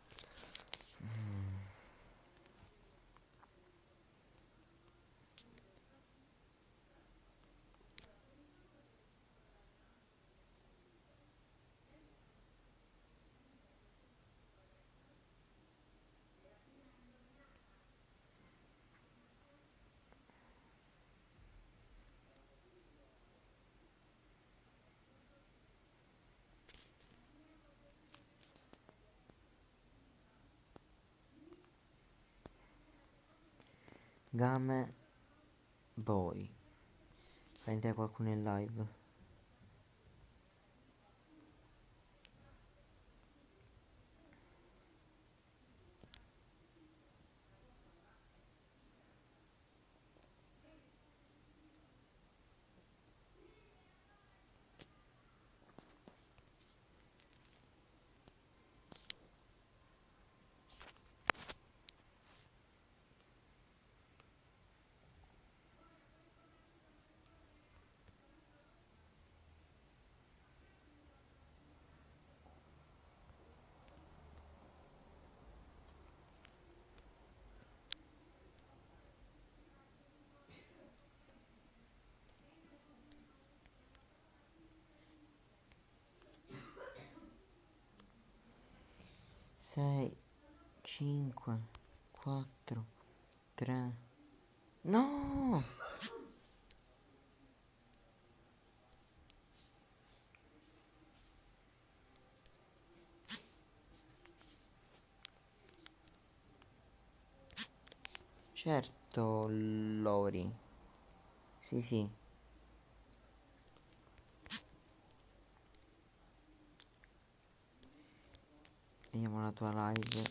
Game Boy. Fa entrare qualcuno in live. sei, cinque, quattro, tre. No! Certo, Lori. Sì, sì. Vediamo la tua live.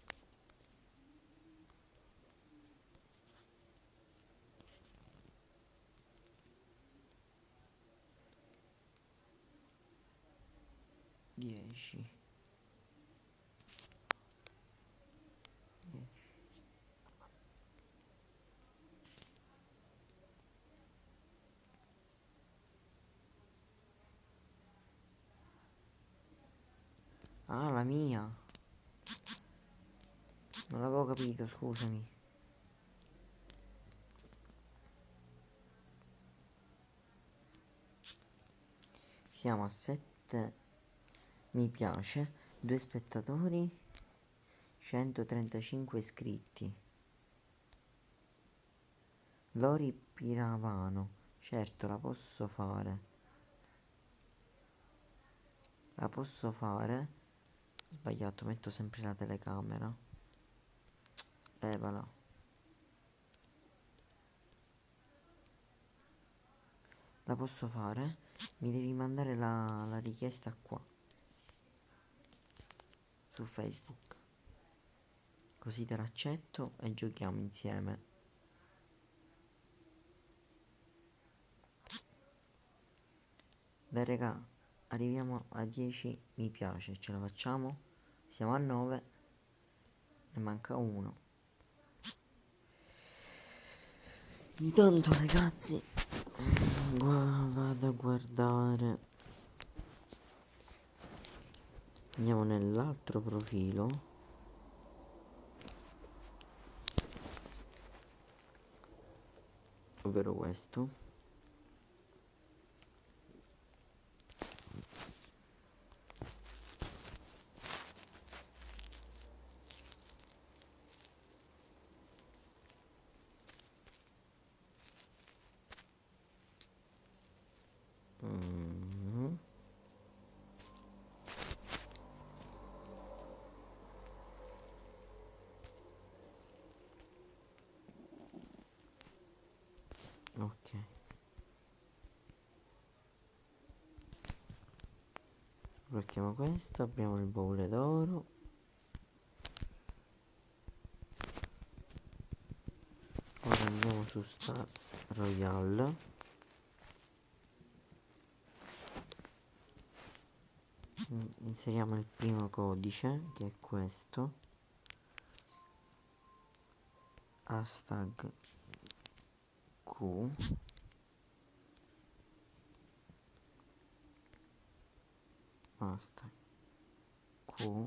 dieci. Ah, la mia. Non l'avevo capito, scusami. Siamo a sette mi piace, due spettatori, centotrentacinque iscritti. Lori Piravano. Certo, la posso fare. La posso fare. Sbagliato, metto sempre la telecamera. Levala. La posso fare. Mi devi mandare la, la richiesta qua. Su Facebook. Così te l'accetto e giochiamo insieme. Beh raga, arriviamo a dieci mi piace. Ce la facciamo? Siamo a nove. Ne manca uno. Intanto ragazzi, gua- vado a guardare. Andiamo nell'altro profilo. Ovvero questo. Mm. Ok. Blocchiamo questo, apriamo il baule d'oro. Ora andiamo su Stars Royale. Mm, inseriamo il primo codice, che è questo. Hashtag Q. Hashtag Q.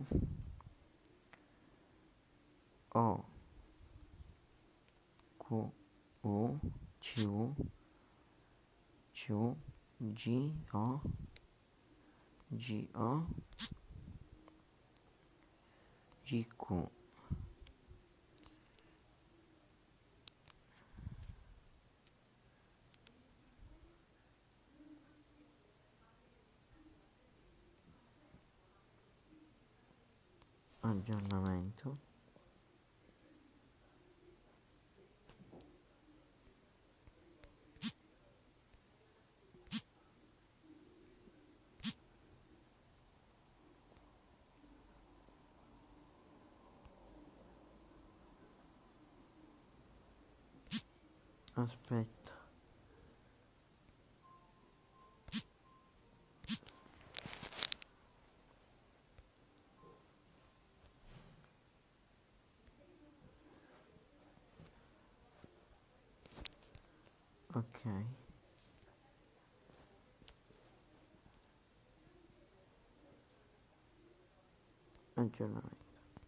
O. Q. U. C. U. C. U. G. O. G. O. G. Q. Aggiornamento. Aspetta. Ok. Aggiornamento.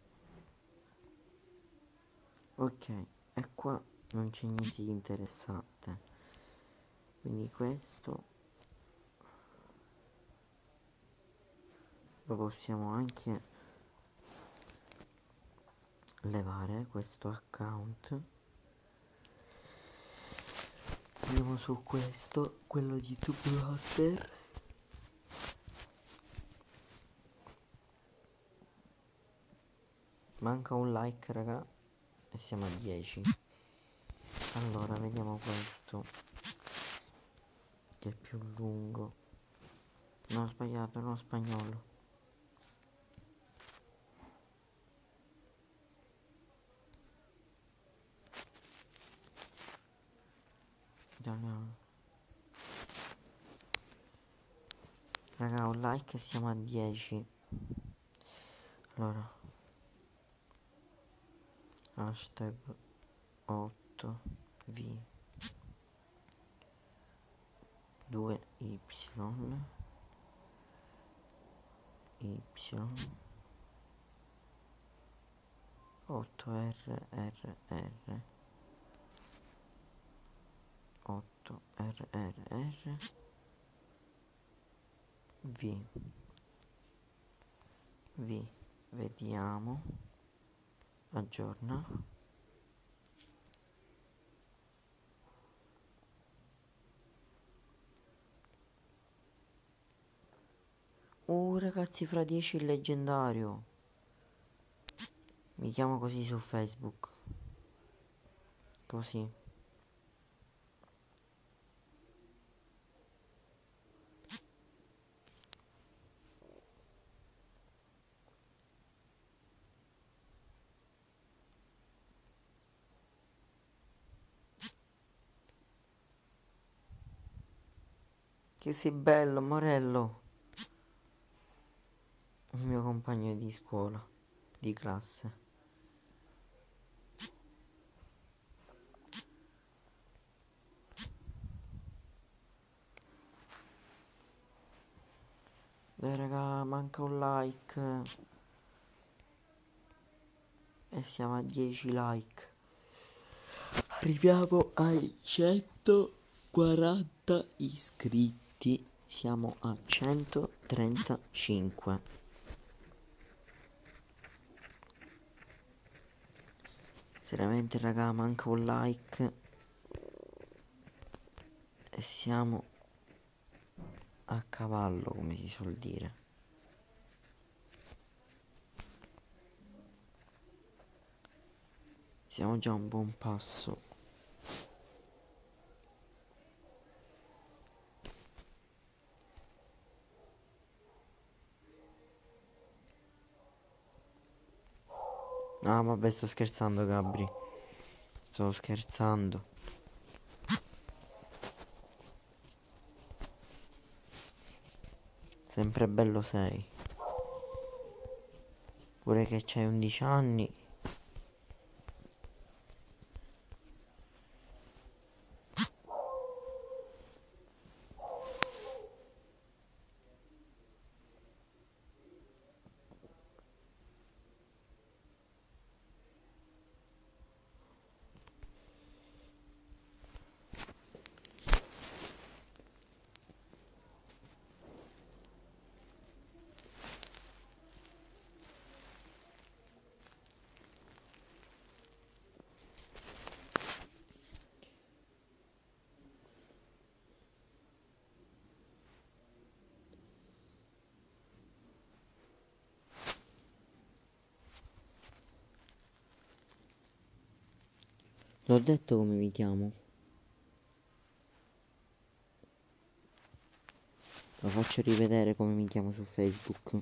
Ok, e qua non c'è niente di interessante. Quindi questo lo possiamo anche levare questo account. Andiamo su questo, quello di YouTube Master. Manca un like, raga, e siamo a dieci. Allora, vediamo questo, che è più lungo. No, ho sbagliato, no, spagnolo. Italiano. Raga, un like e siamo a dieci. Allora, hashtag otto v due y y otto r r r otto r r r v v vediamo, aggiorna. Oh ragazzi, fra dieci il leggendario. Mi chiamo così su Facebook. Così. Che sei bello, Morello. Il mio compagno di scuola, di classe. Dai raga, manca un like. E siamo a dieci like. Arriviamo ai centoquaranta iscritti. Siamo a centotrentacinque. Veramente raga, manca un like. E siamo a cavallo, come si suol dire. Siamo già a un buon passo. Ah vabbè, sto scherzando Gabri. Sto scherzando. Sempre bello sei. Pure che c'hai undici anni. L'ho detto come mi chiamo. Lo faccio rivedere come mi chiamo su Facebook.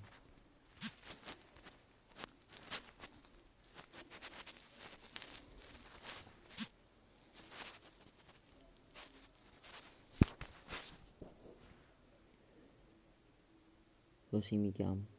Così mi chiamo.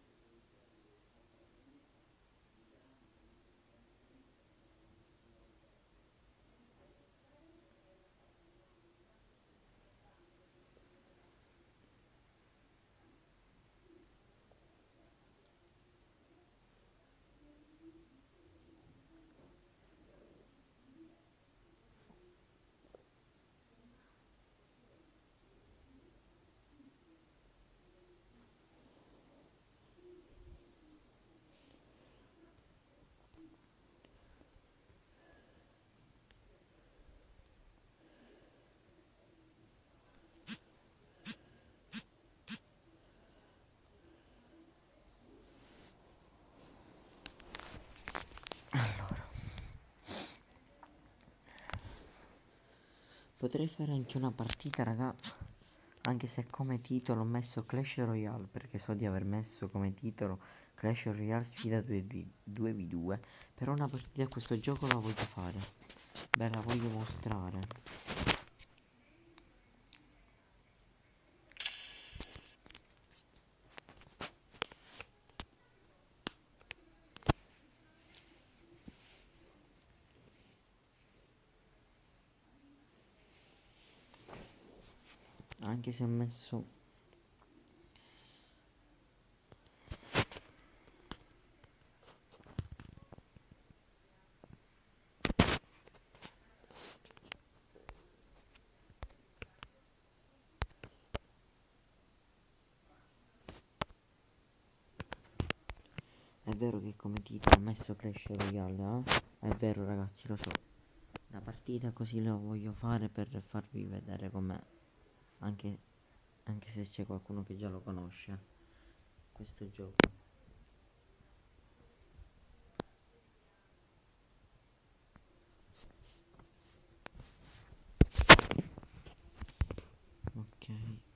Potrei fare anche una partita, raga. Anche se come titolo ho messo Clash Royale, perché so di aver messo come titolo Clash Royale sfida due v due. Però una partita a questo gioco la voglio fare. Beh, la voglio mostrare. Anche se ho messo... È vero che come titolo ho messo Clash Royale, eh? È vero ragazzi, lo so. La partita così la voglio fare per farvi vedere com'è. Anche, anche se c'è qualcuno che già lo conosce, questo gioco. Ok.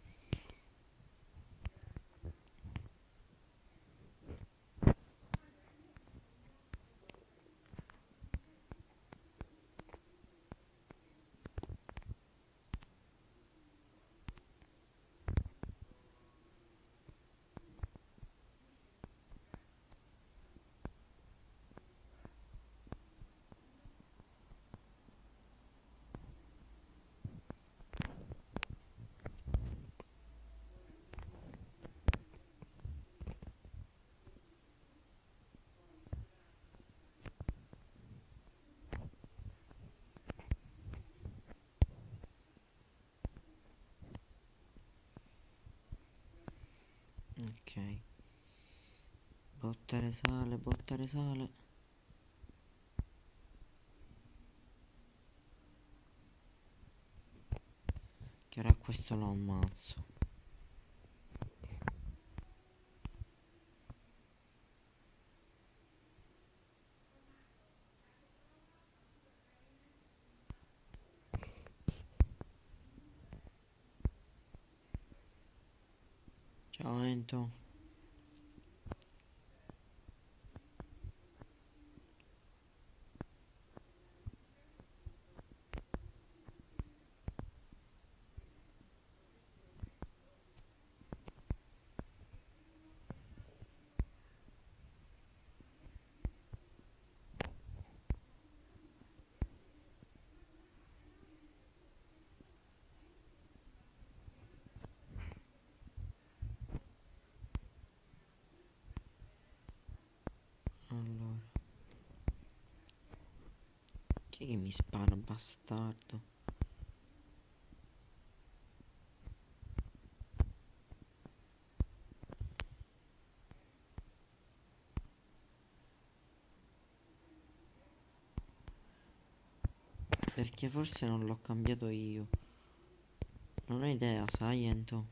Ok. Bottare sale, bottare sale. Che ora questo lo ammazzo. Ciao Ento. Allora, chi è che mi spara, bastardo? Perché forse non l'ho cambiato io. Non ho idea, sai Ento?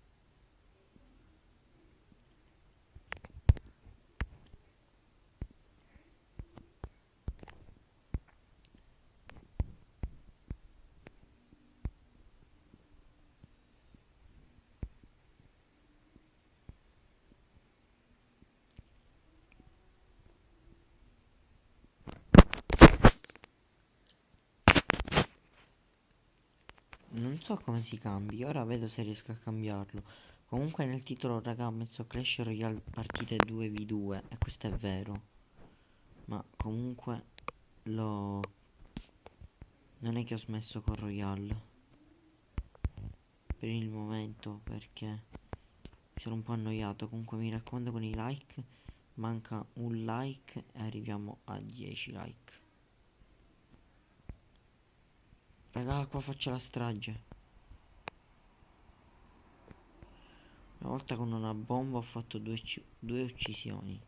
Non so come si cambi, ora vedo se riesco a cambiarlo. Comunque nel titolo raga ho messo Clash Royale partite due v due e questo è vero. Ma comunque lo... non è che ho smesso con Royale. Per il momento perché mi sono un po' annoiato. Comunque mi raccomando con i like. Manca un like e arriviamo a dieci like. Raga, qua faccio la strage. Una volta con una bomba ho fatto due, due uccisioni.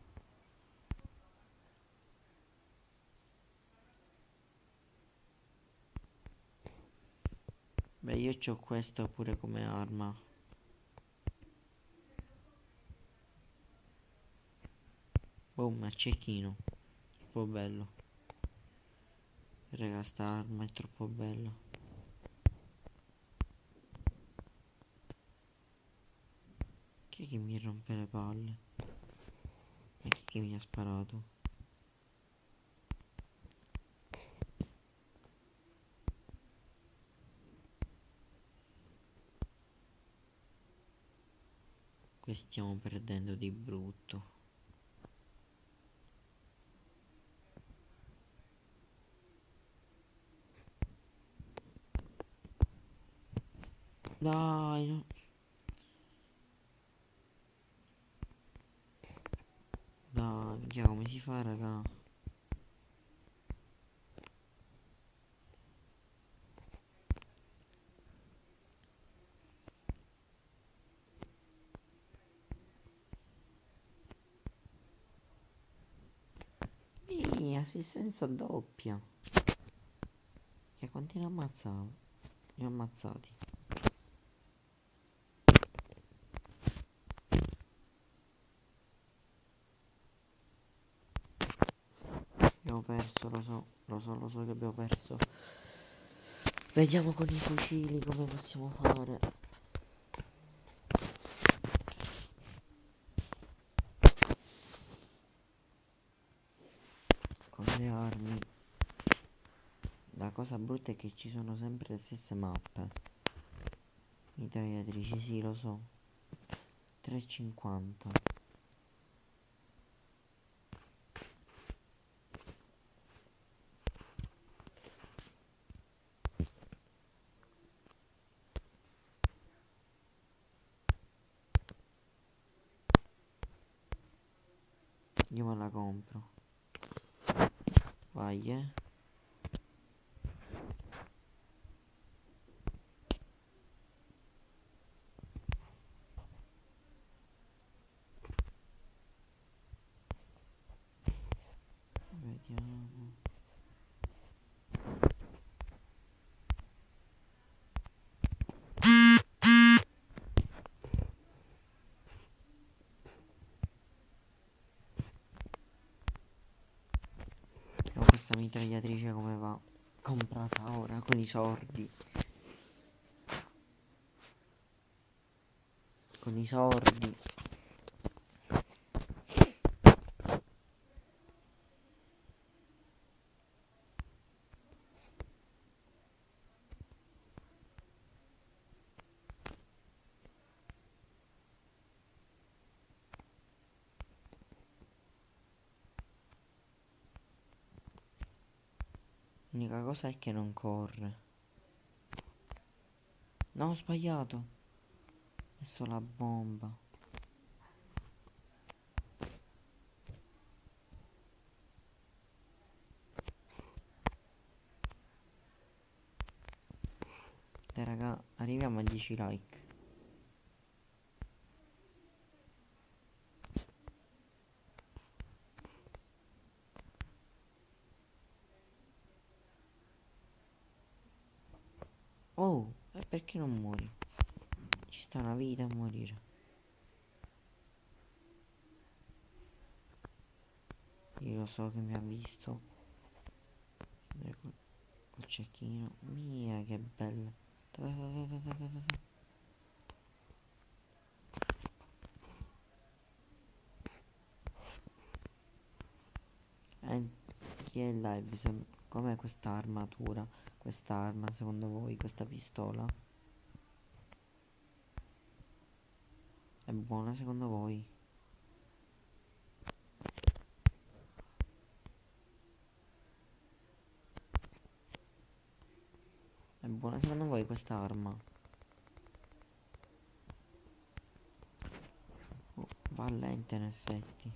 Beh, io c'ho questa pure come arma. Boom, a cecchino. Troppo bello. Raga, sta arma è troppo bella. chi mi rompe le palle? E chi mi ha sparato? Qui stiamo perdendo di brutto. Dai, no. Dai, minchia, come si fa, raga? Ehi, assistenza doppia. Che quanti ne ammazzavo? Ne ho ammazzati. Abbiamo perso, lo so, lo so, lo so che abbiamo perso. Vediamo con i fucili come possiamo fare. Con le armi. La cosa brutta è che ci sono sempre le stesse mappe. Mitragliatrici, sì, lo so. tre e cinquanta. Io me la compro. Vai, eh. Vediamo. Vediamo questa mitragliatrice come va. Comprata ora con i sordi. Con i sordi. L'unica cosa è che non corre. No, ho sbagliato. Ho messo la bomba. Dai raga, arriviamo a dieci like. Oh, e perché non muori? Ci sta una vita a morire. Io lo so che mi ha visto. Vedere Col, col cecchino. Mia, che bella. Ta ta ta ta ta ta ta ta. Eh, chi è là? Bisogna... Com'è questa armatura? Quest'arma, secondo voi? Questa pistola? È buona secondo voi? È buona secondo voi questa arma? Oh, va lenta in effetti.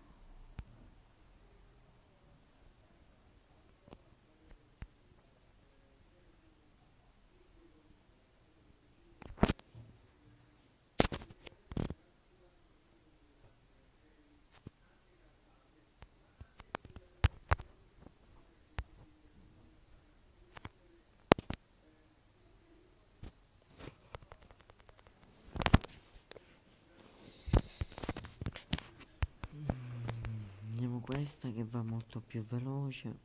Andiamo questa che va molto più veloce.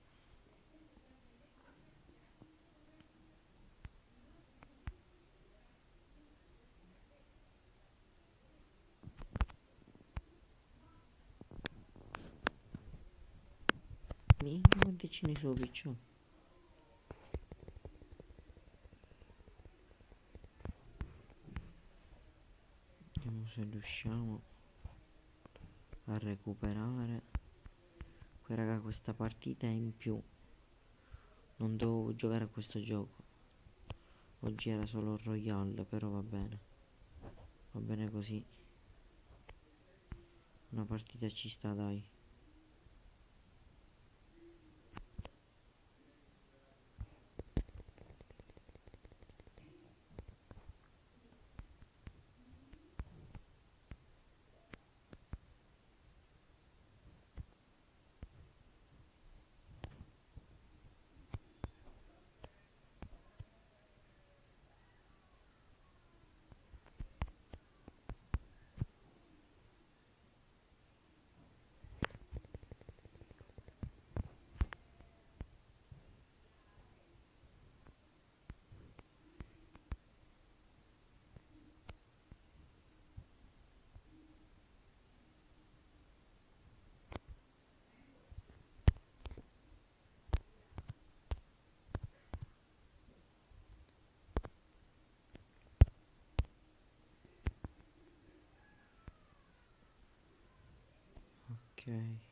Mi, quanticini su picciò? Vediamo se riusciamo a recuperare. Poi raga, questa partita è in più. Non dovevo giocare a questo gioco. Oggi era solo Royale, però va bene. Va bene così. Una partita ci sta, dai. Ok.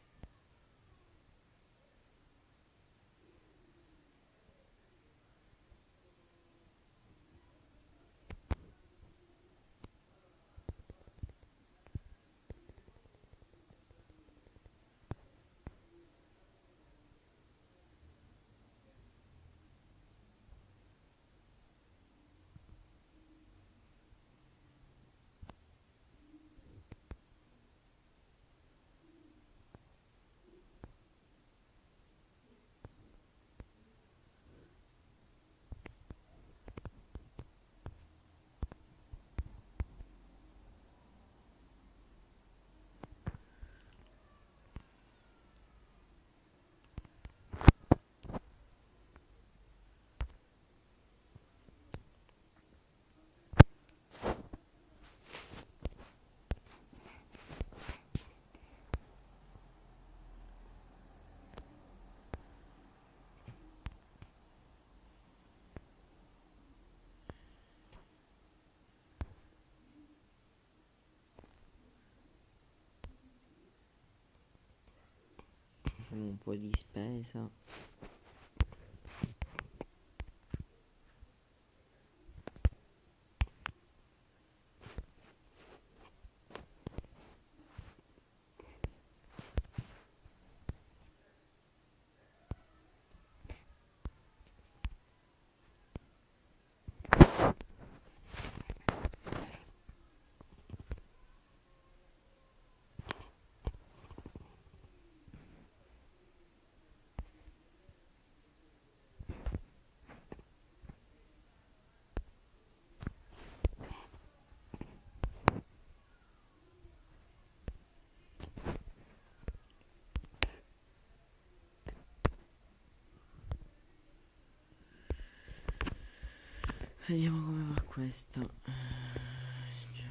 Facciamo un po' di spesa. Vediamo come va questo. Eh, già.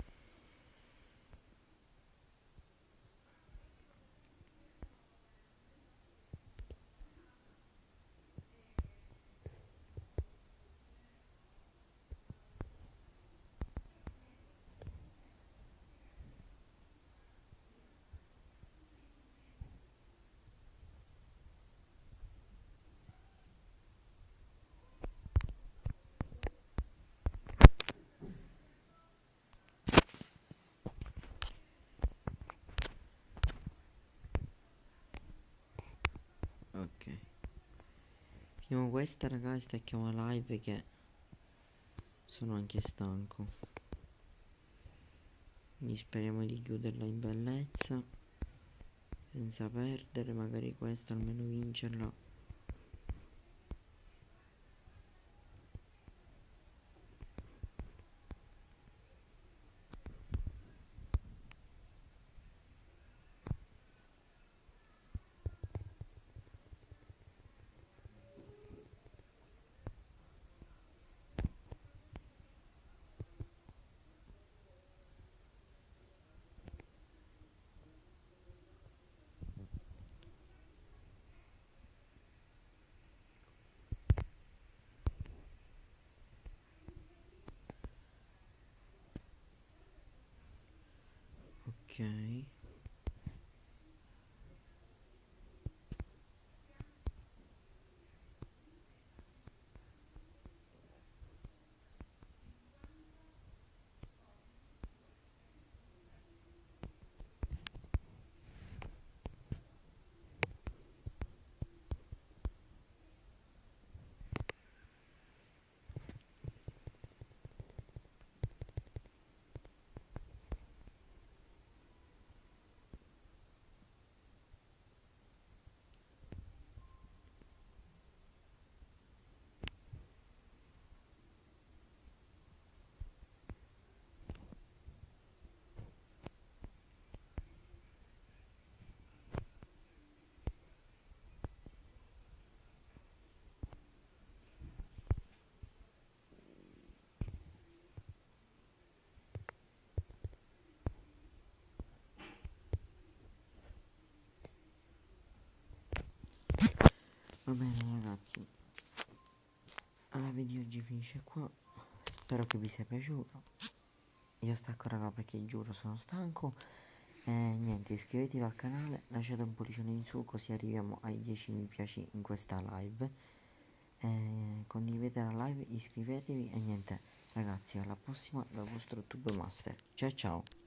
Ok. Finiamo questa ragazzi, stacchiamo la live che sono anche stanco. Quindi speriamo di chiuderla in bellezza, senza perdere, magari questa almeno vincerla. Ok. Va bene ragazzi, la video oggi finisce qua, spero che vi sia piaciuto. Io stacco raga perché giuro sono stanco. E niente, iscrivetevi al canale, lasciate un pollicione in su così arriviamo ai dieci mi piaci in questa live. E condividete la live, iscrivetevi e niente ragazzi, alla prossima dal vostro Tube Master. Ciao ciao.